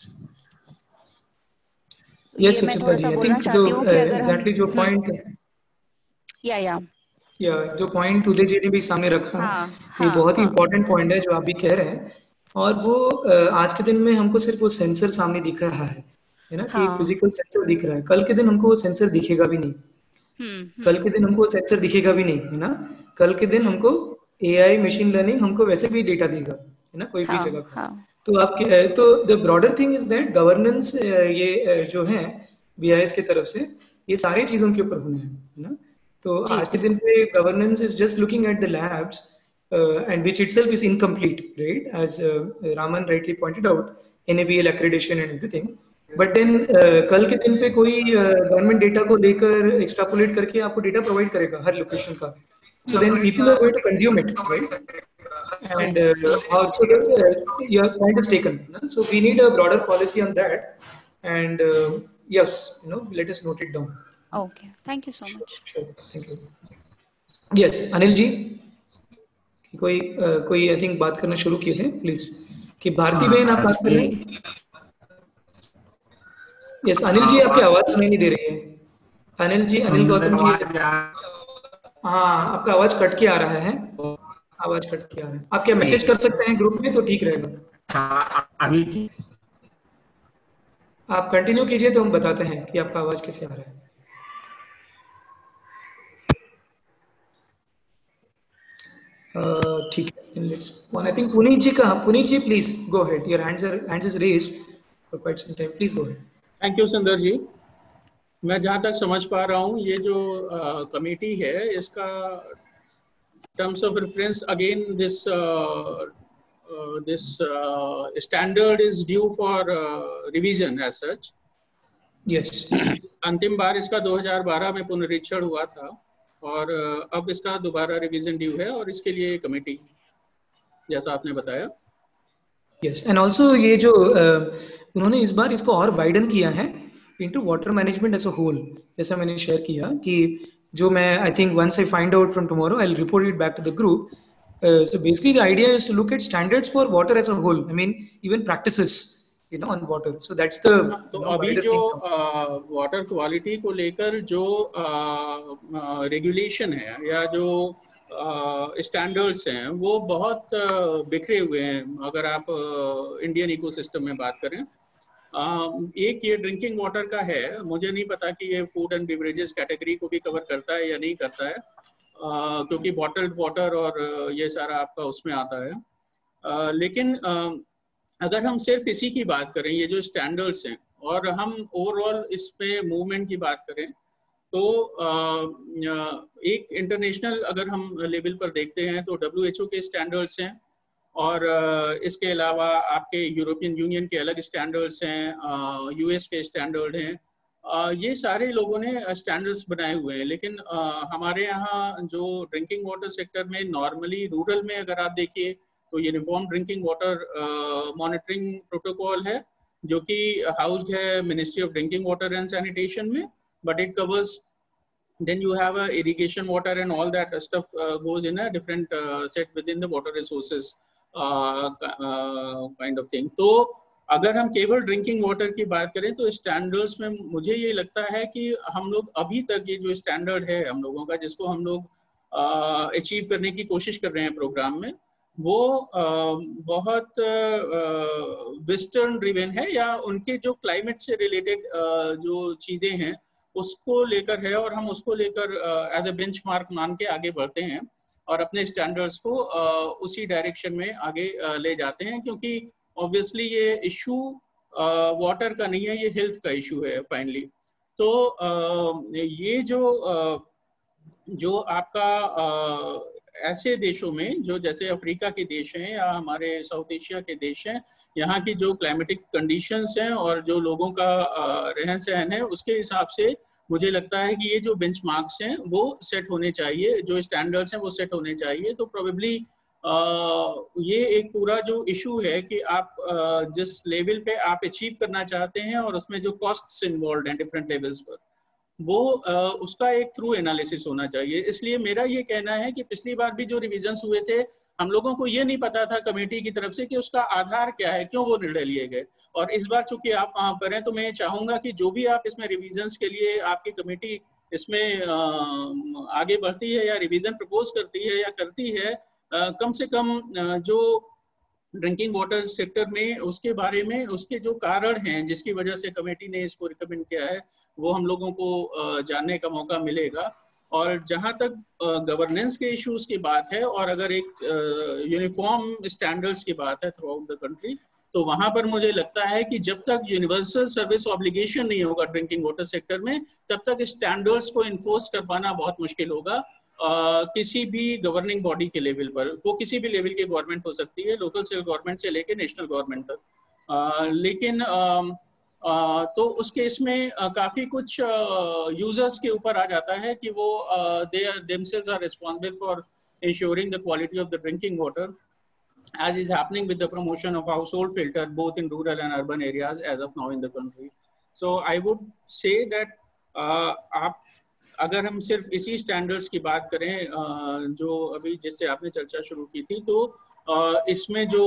Yes, Suchita ji, I think जो exactly जो point या या या जो point उदय जी ने भी सामने रखा, हाँ, ये हाँ, बहुत ही हाँ. important point है जो आप भी कह रहे हैं। और वो आज के दिन में हमको सिर्फ वो सेंसर सामने दिख रहा है, है ना, कि फिजिकल सेंसर दिख रहा है। कल के दिन हमको वो सेंसर दिखेगा भी नहीं, कल के दिन हमको सेंसर दिखेगा भी नहीं, है ना। कल के दिन हमको एआई मशीन लर्निंग हमको वैसे भी डेटा देगा, है ना, कोई भी जगह का। तो आप तो the broader thing is that governance ये जो है बीआईएस की तरफ से ये सारी चीजों के ऊपर होना है, है ना। तो आज के दिन पे governance is just looking at the labs and which itself is incomplete, right, as Raman rightly pointed out, NABL accreditation and everything. But then कल के दिन पे कोई गवर्नमेंट uh, डेटा को लेकर एक्सट्रापोलेट करके आपको डेटा प्रोवाइड करेगा हर लोकेशन का, so then people are going to consume it, right. And uh, also the, uh, your point is taken. No? So we need a broader policy on that. And uh, yes, you know, let us note it down. Okay, thank you so much. Sure, thank you. Yes, Anil ji, कोई uh, कोई I think बात करना शुरू किए थे, please. कि भारती बहन आप बात कर रहे हैं? Yes, अनिल जी आपकी आवाज सुनाई नहीं दे रही है। अनिल जी, अनिल गौतम जी, हाँ आपका आवाज कट के आ रहा है, आवाज कट के आ रहा है। आप क्या मैसेज कर सकते हैं ग्रुप में तो ठीक रहेगा। अभी आप कंटिन्यू कीजिए तो हम बताते हैं कि आपका आवाज कैसे आ रहा है। ठीक है, let's one I think Puneet ji का, Puneet ji please go ahead, your hands are hands is raised for quite some time, please go ahead. Thank you Sundar ji. मैं जहां तक समझ पा रहा हूं ये जो कमेटी uh, है इसका terms of reference again this uh, uh, this uh, standard is due for uh, revision as such. Yes. अंतिम बार इसका दो हज़ार बारह में पुनरीक्षण हुआ था और uh, अब इसका दोबारा रिवीजन ड्यू है और इसके लिए कमेटी जैसा आपने बताया। Yes, and also ये जो uh, उन्होंने इस बार इसको और वाइडन किया है into water management as a whole, जैसा मैंने शेयर किया कि जो मैं I think once I find out from tomorrow I'll report it back to the group. Uh, so basically the idea is to look at standards for water as a whole. I mean even practices, you know, on water. So that's the तो अभी जो water quality को लेकर जो regulation है या जो standards हैं वो बहुत बिखरे हुए हैं। अगर आप इंडियन इकोसिस्टम में बात करें, Uh, एक ये ड्रिंकिंग वाटर का है, मुझे नहीं पता कि ये फूड एंड बिवरेजेस कैटेगरी को भी कवर करता है या नहीं करता है, uh, क्योंकि बॉटल्ड वाटर और uh, ये सारा आपका उसमें आता है। uh, लेकिन uh, अगर हम सिर्फ इसी की बात करें, ये जो स्टैंडर्ड्स हैं, और हम ओवरऑल इस पे मूवमेंट की बात करें तो uh, एक इंटरनेशनल अगर हम लेवल पर देखते हैं तो डब्ल्यू एच ओ के स्टैंडर्ड्स हैं और इसके अलावा आपके यूरोपियन यूनियन के अलग स्टैंडर्ड्स हैं, यूएस के स्टैंडर्ड हैं। ये सारे लोगों ने स्टैंडर्ड्स बनाए हुए हैं, लेकिन हमारे यहाँ जो ड्रिंकिंग वाटर सेक्टर में नॉर्मली रूरल में अगर आप देखिए तो uniform drinking water monitoring protocol है जो कि हाउस्ड है ministry of drinking water and sanitation में, but it covers then you have a irrigation water and all that stuff uh, goes in a different uh, set within the water resources uh, uh, kind of thing. तो अगर हम केवल drinking water की बात करें तो standards में मुझे ये लगता है कि हम लोग अभी तक ये जो स्टैंडर्ड है हम लोगों का जिसको हम लोग अचीव uh, करने की कोशिश कर रहे हैं प्रोग्राम में, वो uh, बहुत वेस्टर्न uh, ड्रिवन है या उनके जो क्लाइमेट से रिलेटेड uh, जो चीज़ें हैं उसको लेकर है और हम उसको लेकर एज ए बेंचमार्क मान के आगे बढ़ते हैं और अपने स्टैंडर्ड्स को uh, उसी डायरेक्शन में आगे uh, ले जाते हैं, क्योंकि ऑब्वियसली ये इशू वाटर का नहीं है, ये हेल्थ का इशू है फाइनली। तो uh, ये जो uh, जो आपका uh, ऐसे देशों में जो जैसे अफ्रीका के देश हैं या हमारे साउथ एशिया के देश हैं, यहाँ की जो क्लाइमेटिक कंडीशंस हैं और जो लोगों का रहन सहन है, उसके हिसाब से मुझे लगता है कि ये जो बेंचमार्क्स हैं वो सेट होने चाहिए, जो स्टैंडर्ड्स हैं वो सेट होने चाहिए। तो प्रोबेबली ये एक पूरा जो इशू है कि आप आ, जिस लेवल पे आप अचीव करना चाहते हैं और उसमें जो कॉस्ट्स इन्वॉल्व हैं डिफरेंट लेवल्स पर, वो आ, उसका एक थ्रू एनालिसिस होना चाहिए। इसलिए मेरा ये कहना है कि पिछली बार भी जो रिविजन्स हुए थे, हम लोगों को ये नहीं पता था कमेटी की तरफ से कि उसका आधार क्या है, क्यों वो निर्णय लिए गए। और इस बार चूंकि आप वहाँ पर हैं, तो मैं चाहूंगा कि जो भी आप इसमें रिविजन्स के लिए आपकी कमेटी इसमें आ, आगे बढ़ती है या रिविजन प्रपोज करती है या करती है, आ, कम से कम आ, जो ड्रिंकिंग वाटर सेक्टर में उसके बारे में उसके जो कारण हैं जिसकी वजह से कमेटी ने इसको रिकमेंड किया है, वो हम लोगों को जानने का मौका मिलेगा। और जहां तक गवर्नेंस के इश्यूज की बात है और अगर एक यूनिफॉर्म स्टैंडर्ड्स की बात है थ्रू आउट द कंट्री, तो वहां पर मुझे लगता है कि जब तक यूनिवर्सल सर्विस ऑब्लिगेशन नहीं होगा ड्रिंकिंग वाटर सेक्टर में, तब तक स्टैंडर्ड्स को इन्फोर्स कर पाना बहुत मुश्किल होगा। Uh, किसी भी गवर्निंग बॉडी के लेवल पर, वो किसी भी लेवल की गवर्नमेंट हो सकती है, लोकल सेल्फ गवर्नमेंट से लेकर नेशनल गवर्नमेंट तक। uh, लेकिन uh, uh, तो उस केस में uh, काफी कुछ यूजर्स uh, के ऊपर आ जाता है कि वो they themselves are responsible for ensuring the quality of the drinking water, as is happening with the promotion of household filter both in rural and urban areas as of now in the country. So I would say that uh, आप अगर हम सिर्फ इसी standards की बात करें जो अभी जिससे आपने चर्चा शुरू की थी, तो इसमें जो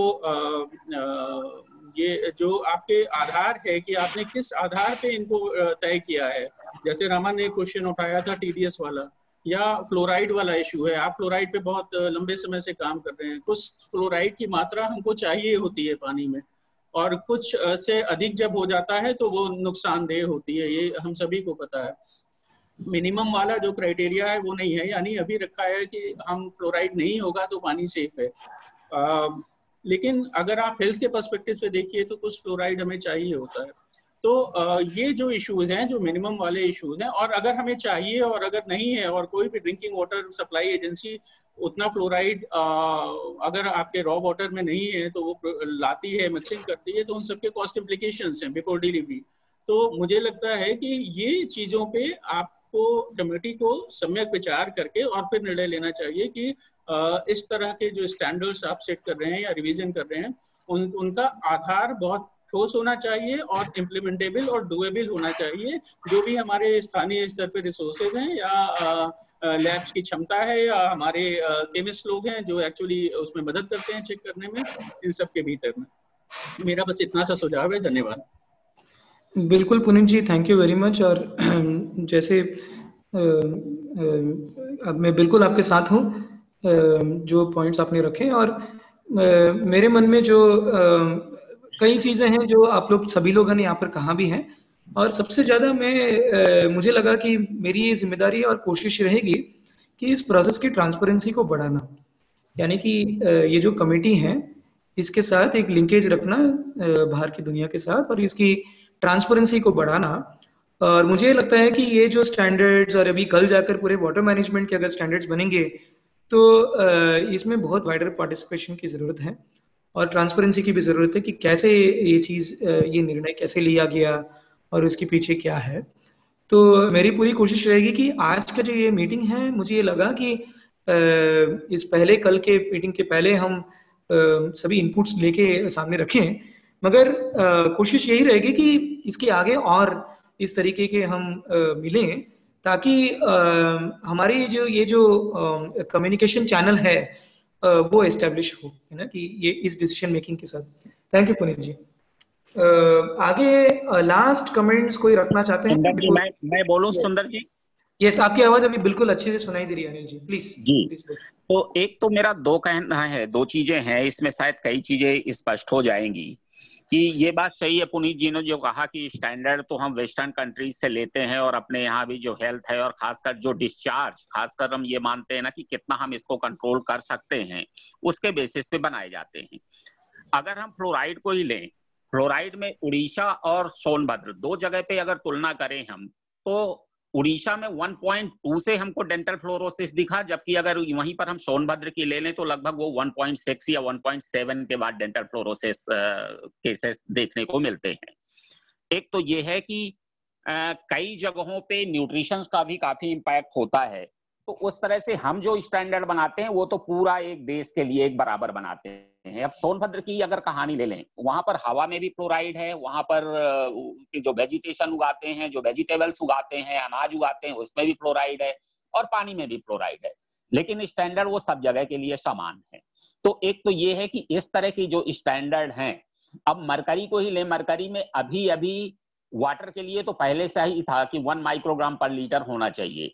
ये जो आपके आधार है कि आपने किस आधार पे इनको तय किया है, जैसे रामन ने क्वेश्चन उठाया था टीडीएस वाला या फ्लोराइड वाला इशू है। आप फ्लोराइड पे बहुत लंबे समय से काम कर रहे हैं, कुछ फ्लोराइड की मात्रा हमको चाहिए होती है पानी में और कुछ से अधिक जब हो जाता है तो वो नुकसानदेह होती है, ये हम सभी को पता है। मिनिमम वाला जो क्राइटेरिया है वो नहीं है, यानी अभी रखा है कि हम फ्लोराइड नहीं होगा तो पानी सेफ है। आ, लेकिन अगर आप हेल्थ के पर्सपेक्टिव से देखिए तो कुछ फ्लोराइड हमें चाहिए होता है। तो आ, ये जो इश्यूज हैं, जो मिनिमम वाले इश्यूज हैं, और अगर हमें चाहिए और अगर नहीं है और कोई भी ड्रिंकिंग वाटर सप्लाई एजेंसी उतना फ्लोराइड अगर आपके रॉ वाटर में नहीं है तो वो लाती है, मिक्सिंग करती है, तो उन सबके कॉस्ट इम्प्लीकेशंस हैं बिफोर डिलीवरी। तो मुझे लगता है कि ये चीज़ों पे आप को कमेटी को सम्यक विचार करके और फिर निर्णय लेना चाहिए कि इस तरह के जो स्टैंडर्ड्स आप सेट कर रहे हैं या रिवीजन कर रहे हैं, उन उनका आधार बहुत ठोस होना चाहिए और इम्प्लीमेंटेबल और डुएबल होना चाहिए। जो भी हमारे स्थानीय स्तर पर रिसोर्सेज हैं या लैब्स की क्षमता है या हमारे केमिस्ट लोग हैं जो एक्चुअली उसमें मदद करते हैं चेक करने में, इन सब के भीतर में मेरा बस इतना सा सुझाव है। धन्यवाद। बिल्कुल Puneet ji, thank you very much. और जैसे आ, आ, अब मैं बिल्कुल आपके साथ हूँ जो पॉइंट्स आपने रखे, और आ, मेरे मन में जो आ, कई चीजें हैं जो आप लोग सभी लोगों ने यहाँ पर कहा भी हैं, और सबसे ज्यादा मैं आ, मुझे लगा कि मेरी ये जिम्मेदारी और कोशिश रहेगी कि इस प्रोसेस की ट्रांसपेरेंसी को बढ़ाना, यानी कि आ, ये जो कमेटी है इसके साथ एक लिंकेज रखना बाहर की दुनिया के साथ और इसकी ट्रांसपेरेंसी को बढ़ाना। और मुझे लगता है कि ये जो स्टैंडर्ड्स और अभी कल जाकर पूरे वाटर मैनेजमेंट के अगर स्टैंडर्ड्स बनेंगे तो इसमें बहुत वाइडर पार्टिसिपेशन की जरूरत है और ट्रांसपेरेंसी की भी जरूरत है कि कैसे ये चीज, ये निर्णय कैसे लिया गया और उसके पीछे क्या है। तो मेरी पूरी कोशिश रहेगी कि आज का जो ये मीटिंग है, मुझे ये लगा कि इस पहले कल के मीटिंग के पहले हम सभी इनपुट्स लेके सामने रखें, मगर कोशिश यही रहेगी कि इसके आगे और इस तरीके के हम मिलें ताकि हमारी जो ये जो कम्युनिकेशन चैनल है वो एस्टेब्लिश हो, है ना, कि ये इस डिसीजन मेकिंग के साथ। Thank you Puneet ji. आगे लास्ट कमेंट्स कोई रखना चाहते हैं? मैं मैं बोलूं सुंदर जी? यस, आपकी आवाज अभी बिल्कुल अच्छे से सुनाई दे रही है अनिल जी, प्लीज जी। प्लीज। तो एक तो मेरा दो कहना है, दो चीजें हैं इसमें, शायद कई चीजें स्पष्ट हो जाएंगी। कि ये बात सही है पुनीत जी ने जो कहा कि स्टैंडर्ड तो हम वेस्टर्न कंट्रीज से लेते हैं और अपने यहाँ भी जो हेल्थ है और खासकर जो डिस्चार्ज, खासकर हम ये मानते हैं ना कि कितना हम इसको कंट्रोल कर सकते हैं, उसके बेसिस पे बनाए जाते हैं। अगर हम फ्लोराइड को ही लें, फ्लोराइड में उड़ीसा और सोनभद्र दो जगह पे अगर तुलना करें हम, तो उड़ीसा में वन पॉइंट टू से हमको डेंटल फ्लोरोसिस दिखा, जबकि अगर वहीं पर हम सोनभद्र की ले लें तो लगभग वो वन पॉइंट सिक्स या वन पॉइंट सेवन के बाद डेंटल फ्लोरोसिस केसेस देखने को मिलते हैं। एक तो ये है कि आ, कई जगहों पे न्यूट्रिशन का भी काफी इम्पैक्ट होता है, तो उस तरह से हम जो स्टैंडर्ड बनाते हैं वो तो पूरा एक देश के लिए एक बराबर बनाते हैं। अब सोनभद्र की अगर कहानी ले लें, वहां पर हवा में भी फ्लोराइड है, वहां पर जो वेजिटेशन उगाते हैं, जो वेजिटेबल्स उगाते हैं, अनाज उगाते हैं, उसमें भी फ्लोराइड है और पानी में भी फ्लोराइड है, लेकिन स्टैंडर्ड वो सब जगह के लिए समान है। तो एक तो ये है कि इस तरह की जो स्टैंडर्ड हैं, अब मरकरी को ही ले, मरकरी में अभी अभी वाटर के लिए तो पहले से ही था कि वन माइक्रोग्राम पर लीटर होना चाहिए।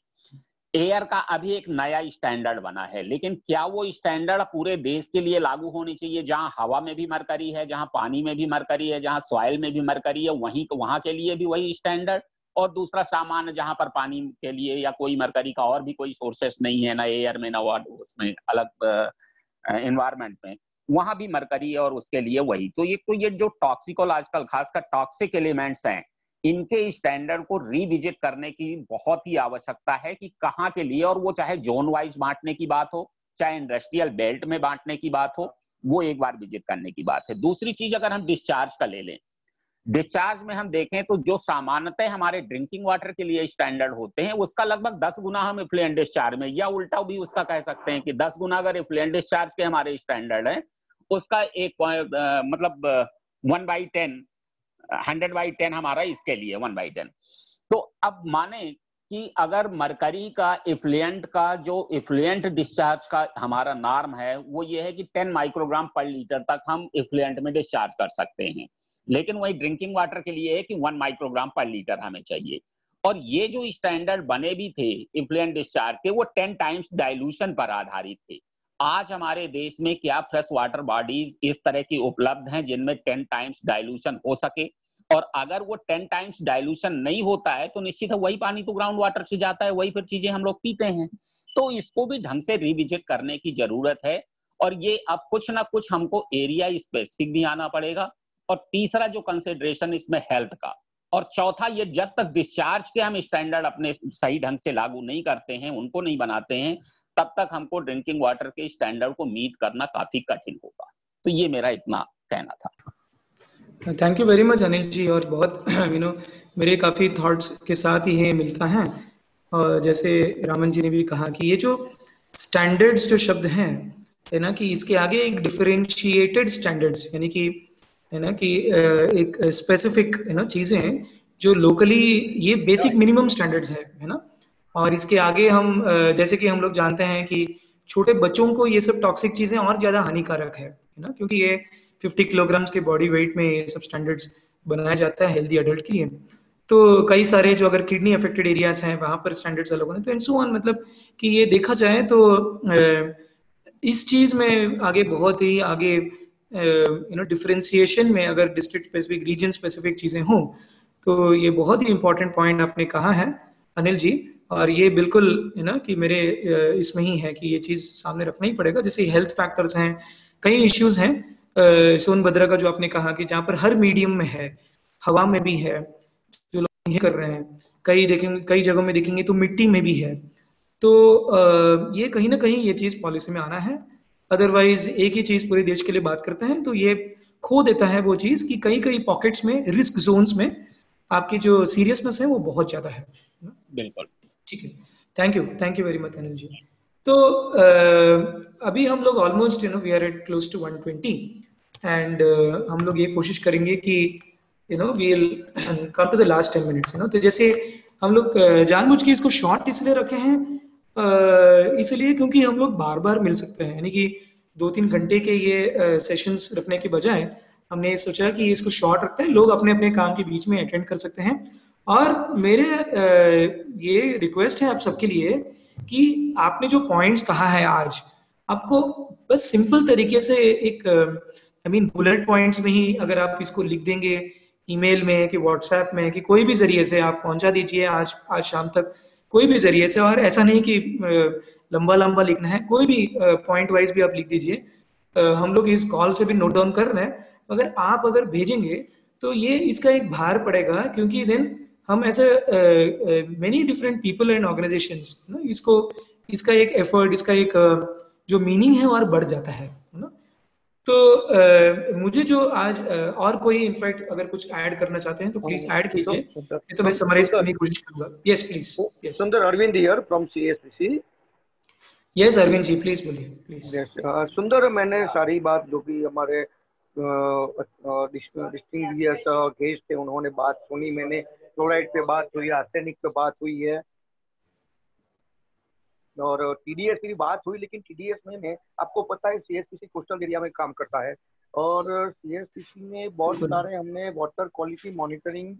एयर का अभी एक नया स्टैंडर्ड बना है, लेकिन क्या वो स्टैंडर्ड पूरे देश के लिए लागू होनी चाहिए? जहां हवा में भी मरकरी है, जहां पानी में भी मरकरी है, जहां सॉइल में भी मरकरी है, वहीं वहां के लिए भी वही स्टैंडर्ड, और दूसरा सामान्य जहां पर पानी के लिए या कोई मरकरी का और भी कोई सोर्सेस नहीं है, ना एयर में ना उसमें अलग एनवायरमेंट में, वहां भी मरकरी है और उसके लिए वही। तो ये तो ये जो टॉक्सिकोलॉजिकल खासकर टॉक्सिक एलिमेंट्स हैं, इनके स्टैंडर्ड को रिविजिट करने की बहुत ही आवश्यकता है कि कहाँ के लिए, और वो चाहे जोन वाइज बांटने की बात हो, चाहे इंडस्ट्रियल बेल्ट में बांटने की बात हो, वो एक बार विजिट करने की बात है। दूसरी चीज अगर हम डिस्चार्ज का ले लें, डिस्चार्ज में हम देखें तो जो सामान्यतः हमारे ड्रिंकिंग वाटर के लिए स्टैंडर्ड होते हैं, उसका लगभग दस गुना हम इफ्लुएंट डिस्चार्ज में, या उल्टा भी उसका कह सकते हैं कि दस गुना अगर इफ्लुएंट डिस्चार्ज के हमारे स्टैंडर्ड है, उसका एक आ, मतलब one by ten hundred by ten हमारा इसके लिए वन बाई टेन। तो अब माने कि अगर मरकरी का इफ्लुएंट का जो इफ्लुएंट डिस्चार्ज का हमारा नॉर्म है वो ये है कि टेन माइक्रोग्राम पर लीटर तक हम इफ्लुएंट में डिस्चार्ज कर सकते हैं, लेकिन वही ड्रिंकिंग वाटर के लिए है कि वन माइक्रोग्राम पर लीटर हमें चाहिए। और ये जो स्टैंडर्ड बने भी थे इफ्लुएंट डिस्चार्ज के, वो टेन टाइम्स डाइल्यूशन पर आधारित थे। आज हमारे देश में क्या फ्रेश वाटर बॉडीज इस तरह की उपलब्ध हैं जिनमें टेन टाइम्स डाइल्यूशन हो सके? और अगर वो टेन टाइम्स डाइल्यूशन नहीं होता है तो निश्चित है वही पानी तो ग्राउंड वाटर से जाता है, वही फिर चीजें हम लोग पीते हैं। तो इसको भी ढंग से रिविजिट करने की जरूरत है, और ये अब कुछ ना कुछ हमको एरिया स्पेसिफिक भी आना पड़ेगा। और तीसरा जो कंसिडरेशन इसमें हेल्थ का, और चौथा ये जब तक डिस्चार्ज के हम स्टैंडर्ड अपने सही ढंग से लागू नहीं करते हैं, उनको नहीं बनाते हैं, तब तक हमको ड्रिंकिंग वाटर के स्टैंडर्ड को मीट करना काफी कठिन होगा। तो ये मेरा इतना कहना था। Thank you very much Anil ji, और बहुत यू नो मेरे काफ़ी थॉट्स के साथ ही ये मिलता है। और जैसे रामन जी ने भी कहा कि ये जो स्टैंडर्ड्स जो शब्द हैं है ना, कि इसके आगे एक डिफरेंशिएटेड स्टैंडर्ड्स, यानी कि है ना कि एक स्पेसिफिक है ना चीज़ें हैं जो लोकली ये बेसिक मिनिमम स्टैंडर्ड्स है है ना। और इसके आगे हम जैसे कि हम लोग जानते हैं कि छोटे बच्चों को ये सब टॉक्सिक चीज़ें और ज़्यादा हानिकारक है है ना, क्योंकि ये फिफ्टी किलोग्राम्स के बॉडी वेट में ये सब स्टैंडर्ड्स बनाया जाता है हेल्दी अडल्ट के लिए। तो कई सारे जो अगर किडनी अफेक्टेड एरियाज हैं वहां पर स्टैंडर्ड्स अलग होने, तो एंड सो ऑन, मतलब कि ये देखा जाए तो इस चीज में आगे बहुत ही आगे यू नो डिफरेंशिएशन में अगर डिस्ट्रिक्ट स्पेसिफिक रीजन स्पेसिफिक चीजें हों तो ये बहुत ही इंपॉर्टेंट पॉइंट आपने कहा है अनिल जी। और ये बिल्कुल है ना कि मेरे इसमें ही है कि ये चीज सामने रखना ही पड़ेगा। जैसे हेल्थ फैक्टर्स हैं, कई इश्यूज हैं, सोनभद्र का जो आपने कहा कि जहाँ पर हर मीडियम में है, हवा में भी है जो लोग कर रहे हैं, कई देखेंगे कई जगहों में देखेंगे तो मिट्टी में भी है। तो ये कहीं ना कहीं ये चीज पॉलिसी में आना है, अदरवाइज एक ही चीज पूरे देश के लिए बात करते हैं तो ये खो देता है वो चीज कि कई कई पॉकेट्स में, रिस्क जोन्स में आपकी जो सीरियसनेस है वो बहुत ज्यादा है। बिल्कुल ठीक है, thank you thank you very much Anil ji. तो uh, अभी हम लोग almost you know we are at close to one twenty and हम लोग ये कोशिश करेंगे कि you know we will come to the last ten minutes you know. तो जैसे हम लोग uh, जानबूझ के इसको शॉर्ट इसलिए रखे हैं, uh, इसलिए क्योंकि हम लोग बार बार मिल सकते हैं, यानी कि दो तीन घंटे के ये सेशंस uh, रखने के बजाय हमने सोचा कि इसको शॉर्ट रखते हैं, लोग अपने अपने काम के बीच में अटेंड कर सकते हैं। और मेरे uh, ये रिक्वेस्ट है आप सबके लिए कि आपने जो पॉइंट्स कहा है आज, आपको बस सिंपल तरीके से एक आई मीन बुलेट पॉइंट्स में ही अगर आप इसको लिख देंगे ईमेल में कि व्हाट्सएप में कि कोई भी जरिए से आप पहुंचा दीजिए आज आज शाम तक, कोई भी जरिए से। और ऐसा नहीं कि लंबा लंबा लिखना है, कोई भी पॉइंट वाइज भी आप लिख दीजिए। हम लोग इस कॉल से भी नोट डाउन कर रहे हैं, मगर आप अगर भेजेंगे तो ये इसका एक भार पड़ेगा, क्योंकि देन हम ऐसे many different people and organisations ना इसको इसका एक एफर्ट, इसका एक uh, जो मीनिंग है और बढ़ जाता है ना। तो uh, मुझे जो आज uh, और कोई इनफैक्ट अगर कुछ ऐड करना चाहते हैं तो प्लीज ऐड कीजिए, नहीं तो मैं समराइज करने की कोशिश करूंगा। Yes please. Yes Sundar, Arvind here from CSPC. Yes Arvind ji please बोलिए प्लीज। yes, uh, सुंदर, मैंने सारी बात जो भी हमारे डिस्टिंग्विश्ड गेस्ट थे उन्होंने बात सुनी, मैंने फ्लोराइड पे बात हुई, आर्सेनिक पे बात हुई है और टीडीएस की बात हुई। लेकिन टीडीएस में, में आपको पता है सीएसपीसी कोस्टल एरिया में काम करता है और सीएसपीसी में बहुत सारे हमने water quality monitoring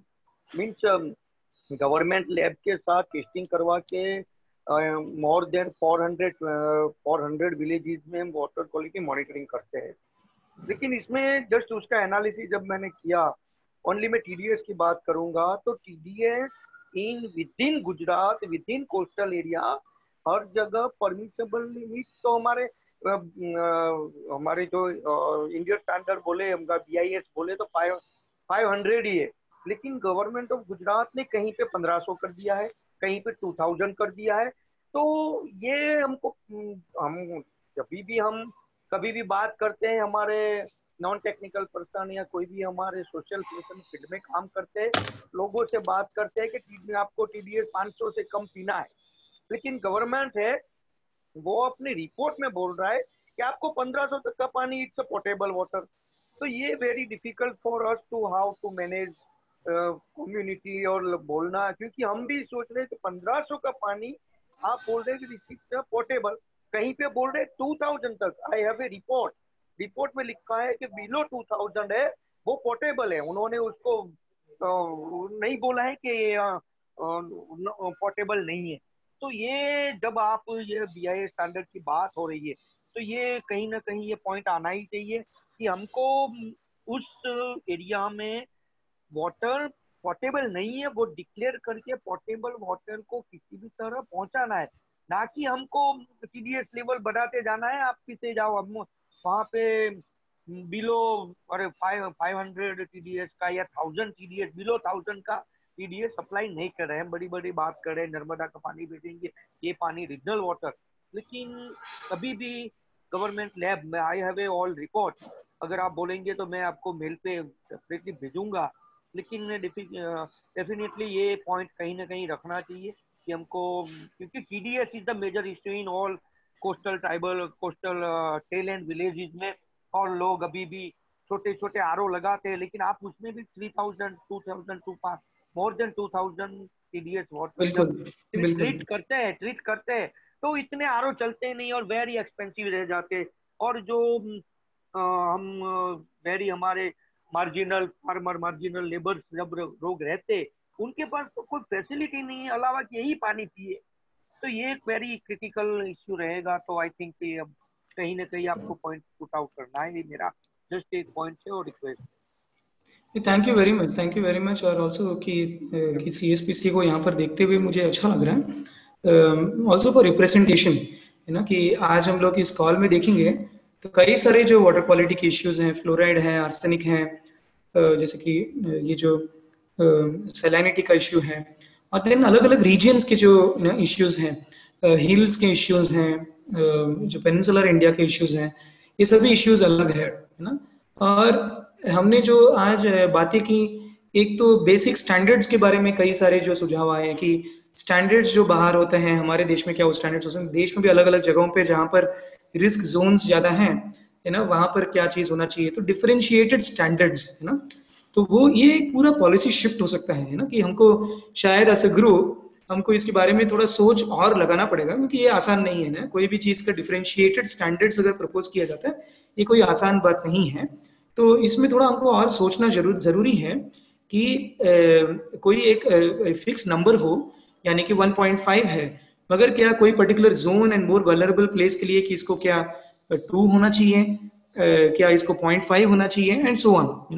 means government lab के साथ टेस्टिंग करवा के more than four hundred four hundred villages में हम वाटर क्वालिटी मॉनिटरिंग करते हैं। लेकिन इसमें जस्ट उसका एनालिसिस जब मैंने किया, ओनली मैं टीडीएस की बात करूंगा तो TDS in with in Gujarat, with in coastal area हर जगह परमिसेबल लिमिट तो हमारे आ, आ, हमारे जो इंडियन स्टैंडर्ड बोले, हम बीआईएस बोले तो फाइव फाइव हंड्रेड ही है। लेकिन गवर्नमेंट ऑफ गुजरात ने कहीं पे पंद्रह सौ कर दिया है, कहीं पे टू थाउजेंड कर दिया है। तो ये हमको, हम जब भी हम कभी भी बात करते हैं, हमारे नॉन टेक्निकल पर्सन या कोई भी हमारे सोशल फील्ड में काम करते हैं, लोगों से बात करते हैं कि आपको टीडीएस पाँच सौ से कम पीना है। लेकिन गवर्नमेंट है वो अपनी रिपोर्ट में बोल रहा है कि आपको पंद्रह सौ तक का पानी इट्स अ पोर्टेबल वाटर। तो ये very difficult for us to how to manage community और बोलना, क्योंकि हम भी सोच रहे हैं कि पंद्रह सौ का पानी आप बोल रहे हैं पोर्टेबल, कहीं पे बोल रहे टू थाउजेंड तक। I have a report, report में लिखा है कि बिलो टू थाउजेंड है वो पोर्टेबल है। उन्होंने उसको नहीं बोला है कि पोर्टेबल नहीं है। तो ये जब आप ये बीआईएस स्टैंडर्ड की बात हो रही है तो ये कहीं ना कहीं ये पॉइंट आना ही चाहिए कि हमको उस एरिया में वाटर पोर्टेबल नहीं है वो डिक्लेयर करके पोर्टेबल वाटर को किसी भी तरह पहुंचाना है, ना कि हमको टीडीएस लेवल बढ़ाते जाना है। आप पीछे जाओ, हम वहाँ पे बिलो अरे फाइव फाइव हंड्रेड टीडीएस का या थाउजेंड टीडीएस, बिलो थाउजेंड का टीडीएस सप्लाई नहीं कर रहे हैं। बड़ी बड़ी बात कर रहे हैं नर्मदा का पानी भेजेंगे, ये पानी रीजनल वाटर। लेकिन कभी भी गवर्नमेंट लैब में I have a all report, अगर आप बोलेंगे तो मैं आपको मेल पे सेपरेटली भेजूंगा। लेकिन डेफिनेटली ये पॉइंट कहीं ना कहीं रखना चाहिए कि हमको, क्योंकि TDS is the major issue in all coastal tribal coastal tail and villages में। और लोग अभी भी छोटे छोटे आरओ लगाते हैं, लेकिन आप उसमें भी three thousand two thousand to pass more than two thousand TDS water treat करते हैं ट्रीट करते हैं तो इतने आरओ चलते नहीं और वेरी एक्सपेंसिव रह जाते हैं। और जो आ, हम वेरी हमारे मार्जिनल फार्मर, मार्जिनल लेबर्स जब लोग रहते, उनके पास तो कोई फैसिलिटी नहीं है अलावा कि यही पानी पिए। तो ये एक वेरी क्रिटिकल इश्यू रहेगा। तो आई थिंक कि अब कहीं ना कहीं आपको पॉइंट पुट आउट करना है। ये मेरा जस्ट एक पॉइंट है और request. Thank you very much, thank you very much. और ऑल्सो कि कि सीएसपीसी को यहाँ पर देखते हुए मुझे अच्छा लग रहा है ऑल्सो फॉर रिप्रेजेंटेशन, है ना, कि आज हम लोग इस कॉल में देखेंगे तो कई सारे जो वाटर क्वालिटी के इश्यूज हैं, फ्लोराइड है, आर्सेनिक है, जैसे कि ये जो सैलिनिटी का इश्यू है, और देन अलग अलग रीजन्स के जो इश्यूज हैं, हिल्स के इश्यूज हैं, जो पेनिनसुलर इंडिया के इश्यूज हैं, ये सभी इश्यूज अलग है ना। और हमने जो आज बातें की, एक तो बेसिक स्टैंडर्ड्स के बारे में कई सारे जो सुझाव आए कि स्टैंडर्ड्स जो बाहर होते हैं हमारे देश में क्या वो स्टैंडर्ड्स होते हैं, देश में भी अलग अलग जगहों पे जहाँ पर रिस्क जोन्स ज्यादा हैं, है ना, वहां पर क्या चीज होना चाहिए। तो डिफरेंशिएटेड स्टैंडर्ड्स, है ना, तो वो ये पूरा पॉलिसी शिफ्ट हो सकता है, है ना, कि हमको शायद एज अ ग्रुप हमको इसके बारे में थोड़ा सोच और लगाना पड़ेगा, क्योंकि ये आसान नहीं है ना। कोई भी चीज का डिफरेंशिएटेड स्टैंडर्ड्स अगर प्रपोज किया जाता है, ये कोई आसान बात नहीं है। तो इसमें थोड़ा हमको और सोचना जरूर जरूरी है कि ए, कोई एक फिक्स नंबर हो, यानी कि वन पॉइंट फाइव है, मगर क्या कोई particular zone and more vulnerable place के लिए कि इसको क्या टू होना चाहिए, क्या इसको पॉइंट फाइव होना चाहिए and so on, you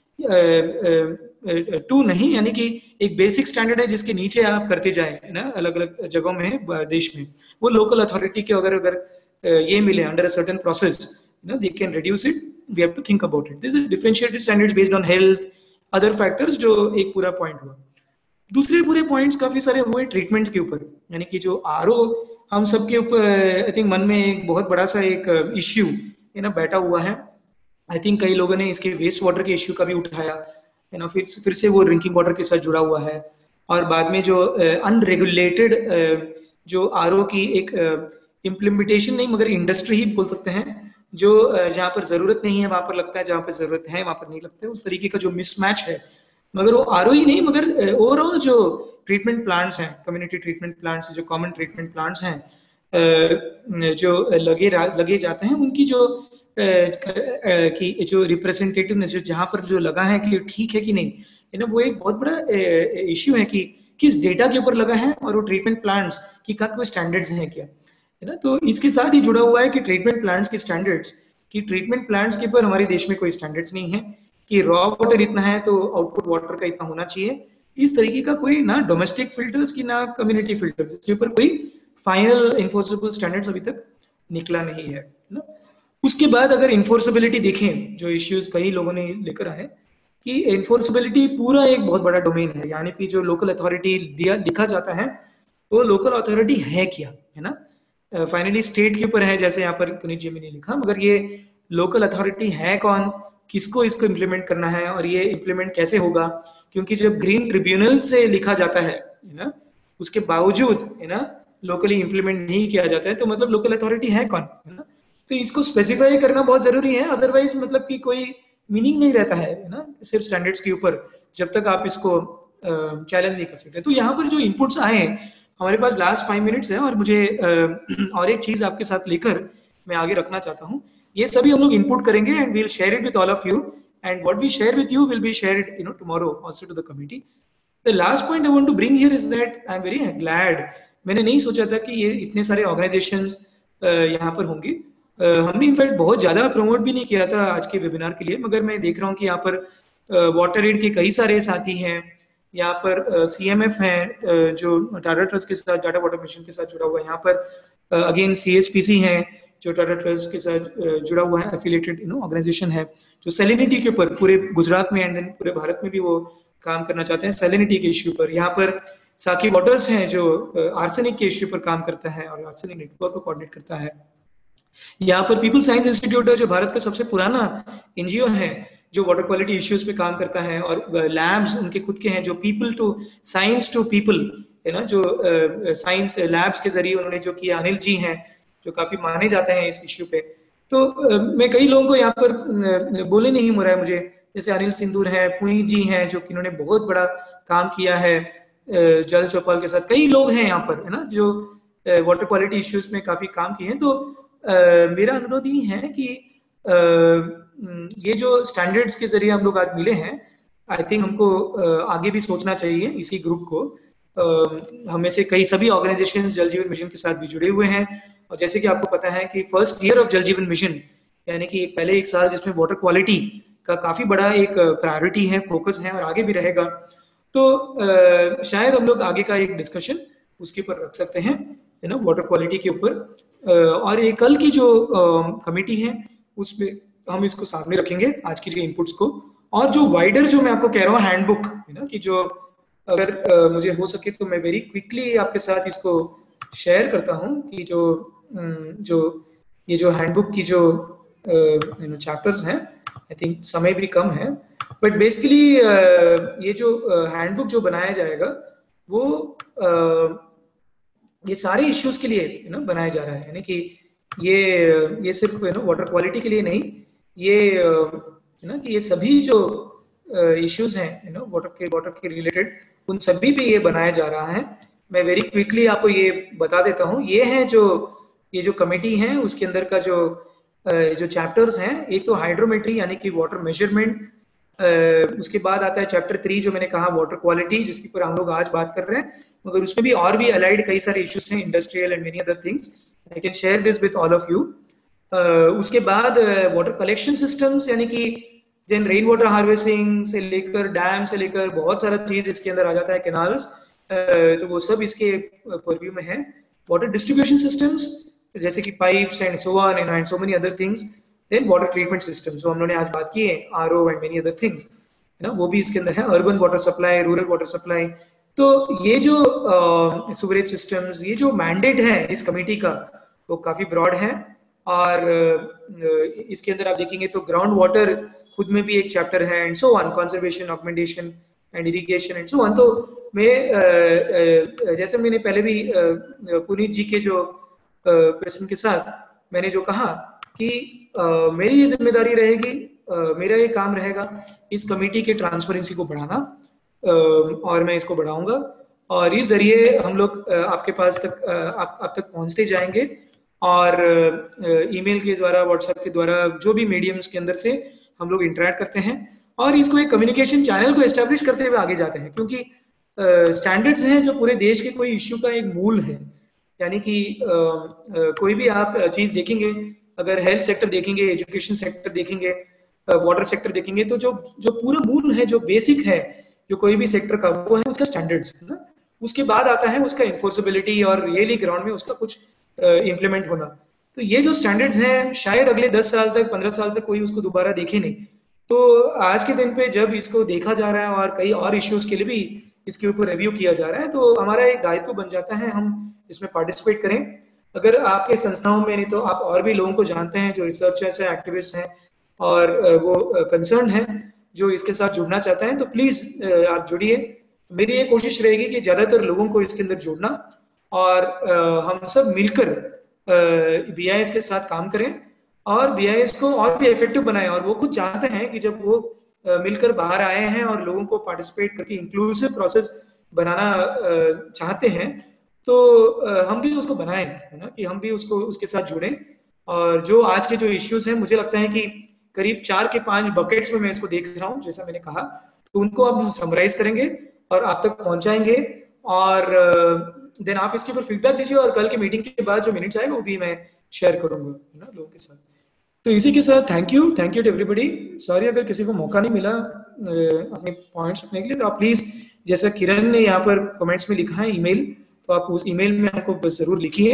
know. Two नहीं, यानी कि एक बेसिक स्टैंडर्ड है जिसके नीचे आप करते जाए ना अलग अलग जगहों में देश में, वो लोकल अथॉरिटी के अगर अगर ये मिले under a certain process, you know, they can reduce it. We have to think about it. This is differentiated standards based on health, other factors, जो एक पूरा पॉइंट हुआ। दूसरे पूरे पॉइंट्स काफी सारे हुए ट्रीटमेंट के ऊपर, यानी कि जो आर ओ हम सबके ऊपर आई थिंक मन में एक बहुत बड़ा सा एक इश्यू है ना बैठा हुआ है। आई थिंक कई लोगों ने इसके वेस्ट वाटर के इश्यू का भी उठाया है ना, फिर फिर से वो ड्रिंकिंग वाटर के साथ जुड़ा हुआ है। और बाद में जो अनरेगुलेटेड uh, जो आर ओ की एक इम्प्लीमेंटेशन uh, नहीं मगर इंडस्ट्री ही बोल सकते हैं, जो जहाँ पर जरूरत नहीं है वहां पर लगता है, जहाँ पर जरूरत है वहां पर नहीं लगता है, उस तरीके का जो मिसमैच है। मगर वो आरओ ही नहीं मगर ओवरऑल जो ट्रीटमेंट प्लांट्स हैं, कम्युनिटी ट्रीटमेंट प्लांट्स, जो कॉमन ट्रीटमेंट प्लांट्स हैं जो लगे लगे जाते हैं, उनकी जो की जो रिप्रेजेंटेटिवनेस जहाँ पर जो लगा है कि ठीक है कि नहीं है ना, वो एक बहुत बड़ा इश्यू है कि किस डेटा के ऊपर लगा है और वो ट्रीटमेंट प्लांट्स की का कोई स्टैंडर्ड्स हैं क्या, है ना। तो इसके साथ ही जुड़ा हुआ है कि ट्रीटमेंट प्लांट्स के स्टैंडर्ड्स, कि ट्रीटमेंट प्लांट्स के ऊपर हमारे देश में कोई स्टैंडर्ड्स नहीं है कि रॉ वाटर इतना है तो आउटपुट वाटर का इतना होना चाहिए। इस तरीके का कोई ना डोमेस्टिक फिल्टर्स की ना कम्युनिटी फिल्टर्स, इसके ऊपर कोई फाइनल इन्फोर्सेबल स्टैंडर्ड्स अभी तक निकला नहीं है ना। उसके बाद अगर इन्फोर्सेबिलिटी देखें, जो इश्यूज कई लोगों ने लेकर आए कि इन्फोर्सेबिलिटी पूरा एक बहुत बड़ा डोमेन है, यानी कि जो लोकल अथॉरिटी दिया लिखा जाता है वो लोकल अथॉरिटी है क्या, है ना। फाइनली uh, स्टेट के ऊपर है, जैसे यहाँ पर पुनीत जी में नहीं लिखा, मगर ये लोकल अथॉरिटी है कौन, किसको इसको इम्प्लीमेंट करना है और ये इम्प्लीमेंट कैसे होगा। क्योंकि जब ग्रीन ट्रिब्यूनल से लिखा जाता है ना, उसके बावजूद है ना लोकली इम्प्लीमेंट नहीं किया जाता है, तो मतलब लोकल अथॉरिटी है कौन, है ना। तो इसको स्पेसिफाई करना बहुत जरूरी है, अदरवाइज मतलब कि कोई मीनिंग नहीं रहता है ना सिर्फ स्टैंडर्ड्स के ऊपर, जब तक आप इसको चैलेंज नहीं कर सकते। तो यहाँ पर जो इनपुट्स आए, हमारे पास लास्ट फाइव मिनट्स है और मुझे और एक चीज आपके साथ लेकर मैं आगे रखना चाहता हूँ। ये सभी हम लोग इनपुट करेंगे and we will share it with all of you, and what we share with you will be shared you know tomorrow also to the committee. The last point I want to bring here is that I am very glad, मैंने नहीं सोचा था कि ये इतने सारे organisations यहाँ पर होंगे। हमने इनफैक्ट बहुत ज्यादा प्रमोट भी नहीं किया था आज के वेबिनार के लिए, मगर मैं देख रहा हूँ कि यहाँ पर वाटर एड के कई सारे साथी हैं, यहाँ पर सीएमएफ uh, है uh, जो टाटा ट्रस्ट के साथ, टाटा वाटर मिशन के साथ जुड़ा हुआ है। यहाँ पर अगेन सीएसपीसी है जो टाटा ट्रस्ट के साथ uh, जुड़ा हुआ है, एफिलिएटेड यू नो ऑर्गेनाइजेशन है, जो सैलिनिटी के ऊपर पूरे गुजरात में एंड देन पूरे भारत में भी वो काम करना चाहते हैं सैलिनिटी के इश्यू पर। यहाँ पर साकी वाटर्स हैं जो आर्सेनिक uh, के इश्यू पर काम करता है और आर्सेनिक नेटवर्क को कोऑर्डिनेट करता है। यहाँ पर पीपल साइंस इंस्टीट्यूट है जो भारत का सबसे पुराना एनजीओ है जो वाटर क्वालिटी इश्यूज पे काम करता है, और लैब्स उनके खुद के हैं जो people to science to people है ना, जो साइंस uh, लैब्स के जरिए उन्होंने जो किया। अनिल जी हैं जो काफी माने जाते हैं इस इश्यू पे। तो uh, मैं कई लोगों को यहाँ पर uh, बोले नहीं हो रहा है मुझे, जैसे अनिल सिंदूर है, पुनीत जी हैं जो कि इन्होंने बहुत बड़ा काम किया है uh, जल चौपाल के साथ, कई लोग हैं यहाँ पर है ना जो वाटर क्वालिटी इश्यूज में काफी काम किए हैं। तो uh, मेरा अनुरोध ही है कि uh, ये जो स्टैंडर्ड्स के जरिए हम लोग आज मिले हैं, आई थिंक हमको आगे भी सोचना चाहिए इसी ग्रुप को। हमें से कई सभी ऑर्गेनाइजेशंस जल जीवन मिशन के साथ भी जुड़े हुए हैं, और जैसे कि आपको पता है कि फर्स्ट ईयर ऑफ जल जीवन मिशन यानी कि पहले एक साल जिसमें वाटर क्वालिटी का काफी बड़ा एक प्रायोरिटी है, फोकस है और आगे भी रहेगा। तो शायद हम लोग आगे का एक डिस्कशन उसके ऊपर रख सकते हैं है ना, वाटर क्वालिटी के ऊपर। और ये कल की जो कमेटी है उसमें हम इसको सामने रखेंगे आज की जो इनपुट्स को, और जो वाइडर जो मैं आपको कह रहा हूँ हैंडबुक है ना, कि जो अगर uh, मुझे हो सके तो मैं वेरी क्विकली आपके साथ इसको शेयर करता हूँ कि जो जो ये जो हैंडबुक की जो यू नो चैप्टर्स हैं, आई थिंक समय भी कम है, बट बेसिकली uh, ये जो हैंडबुक uh, जो बनाया जाएगा वो uh, ये सारे इश्यूज के लिए यू नो बनाया जा रहा है, यानी कि ये ये सिर्फ यू नो वाटर क्वालिटी के लिए नहीं, ये है ना कि ये सभी जो इश्यूज हैं यू नो वाटर के वाटर के रिलेटेड, उन सभी पे ये बनाया जा रहा है। मैं वेरी क्विकली आपको ये बता देता हूँ। ये है जो ये जो कमेटी है उसके अंदर का जो जो चैप्टर्स हैं, एक तो हाइड्रोमेट्री यानी कि वाटर मेजरमेंट, उसके बाद आता है चैप्टर थ्री जो मैंने कहा वाटर क्वालिटी, जिसके ऊपर हम लोग आज बात कर रहे हैं, मगर उसमें भी और भी अलाइड कई सारे इश्यूज हैं, industrial and many other things. I can share this with all of you. उसके बाद वाटर कलेक्शन सिस्टम्स, यानी कि देन रेन वाटर हार्वेस्टिंग से लेकर डैम से लेकर बहुत सारा चीज इसके अंदर आ जाता है, कैनाल्स, तो वो सब इसके परव्यू में है। वाटर डिस्ट्रीब्यूशन सिस्टम्स जैसे कि pipes and so on and so many other things. Then water treatment system जो हम लोगों ने आज बात की है, RO and many other things, है ना, वो भी इसके अंदर है। Urban water supply, rural water supply. तो ये जो सुवरेज uh, सिस्टम्स, ये जो मैंडेट है इस कमेटी का वो काफी ब्रॉड है। और uh, इसके अंदर आप देखेंगे तो ग्राउंड वाटर खुद में भी एक चैप्टर है and so on, conservation, augmentation and irrigation and so on. तो मैं uh, uh, जैसे मैंने पहले भी uh, पुनीत जी के जो क्वेश्चन uh, के साथ मैंने जो कहा कि uh, मेरी ये जिम्मेदारी रहेगी, uh, मेरा ये काम रहेगा इस कमेटी के ट्रांसपेरेंसी को बढ़ाना, uh, और मैं इसको बढ़ाऊंगा और इस जरिए हम लोग uh, आपके पास तक uh, आप, आप तक पहुंचते जाएंगे। और ईमेल uh, के द्वारा, व्हाट्सएप के द्वारा, जो भी मीडियम्स के अंदर से हम लोग इंटरेक्ट करते हैं और इसको एक कम्युनिकेशन चैनल को एस्टेब्लिश करते हुए आगे जाते हैं, क्योंकि स्टैंडर्ड्स uh, हैं जो पूरे देश के कोई इश्यू का एक मूल है। यानी कि uh, uh, कोई भी आप चीज देखेंगे, अगर हेल्थ सेक्टर देखेंगे, एजुकेशन सेक्टर देखेंगे, वाटर uh, सेक्टर देखेंगे, तो जो जो पूरा मूल है, जो बेसिक है जो कोई भी सेक्टर का, वो है उसका स्टैंडर्ड्स, है ना। उसके बाद आता है उसका इन्फोर्सेबिलिटी और रियली ग्राउंड में उसका कुछ इम्प्लीमेंट uh, होना। तो ये जो स्टैंडर्ड्स हैं शायद अगले दस साल तक, पंद्रह साल तक कोई उसको दोबारा देखे नहीं। तो आज के दिन पे जब इसको देखा जा रहा है और कई और इश्यूज के लिए भी इसके ऊपर रिव्यू किया जा रहा है, तो हमारा एक दायित्व बन जाता है हम इसमें पार्टिसिपेट करें। अगर आपके संस्थाओं में, नहीं तो आप और भी लोगों को जानते हैं जो रिसर्चर्स हैं, एक्टिविस्ट हैं और वो कंसर्न हैं जो इसके साथ जुड़ना चाहते हैं, तो प्लीज आप जुड़िए। मेरी ये कोशिश रहेगी कि ज्यादातर लोगों को इसके अंदर जोड़ना और हम सब मिलकर बीआईएस के साथ काम करें और बीआईएस को और भी इफेक्टिव बनाएं। और वो खुद जानते हैं कि जब वो मिलकर बाहर आए हैं और लोगों को पार्टिसिपेट करके इंक्लूसिव प्रोसेस बनाना चाहते हैं, तो हम भी उसको बनाएं, है ना, कि हम भी उसको उसके साथ जुड़ें। और जो आज के जो इश्यूज हैं, मुझे लगता है कि करीब चार के पांच बकेट्स में मैं इसको देख रहा हूँ, जैसा मैंने कहा, तो उनको अब हम समराइज करेंगे और आप तक पहुंचाएंगे। और देन आप इसके ऊपर फीडबैक दीजिए और कल की मीटिंग के बाद जो मिनट्स आएगा वो भी मैं शेयर करूंगा, है ना, लोगों के साथ। तो इसी के साथ thank you thank you to everybody. Sorry अगर किसी को मौका नहीं मिला अपने पॉइंट्स रखने के लिए, तो आप प्लीज, जैसा किरण ने यहाँ पर कमेंट्स में लिखा है ईमेल, तो आप उस ईमेल में हमको जरूर लिखिए,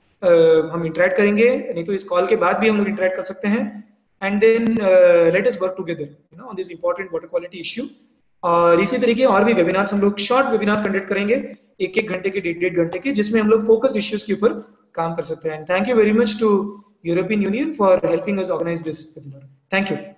हम इंटरेक्ट करेंगे। नहीं तो इस कॉल के बाद भी हम लोग इंटरेक्ट कर सकते हैं। And then let us work together, you know, on this important water quality issue. और इसी तरीके और भी वेबिनार्स हम लोग, शॉर्ट वेबिनार्स कंडक्ट करेंगे, एक एक घंटे के, डेढ़ डेढ़ घंटे के, जिसमें हम लोग फोकस इश्यूज के ऊपर काम कर सकते हैं। Thank you very much to European Union for helping us organise this webinar. Thank you.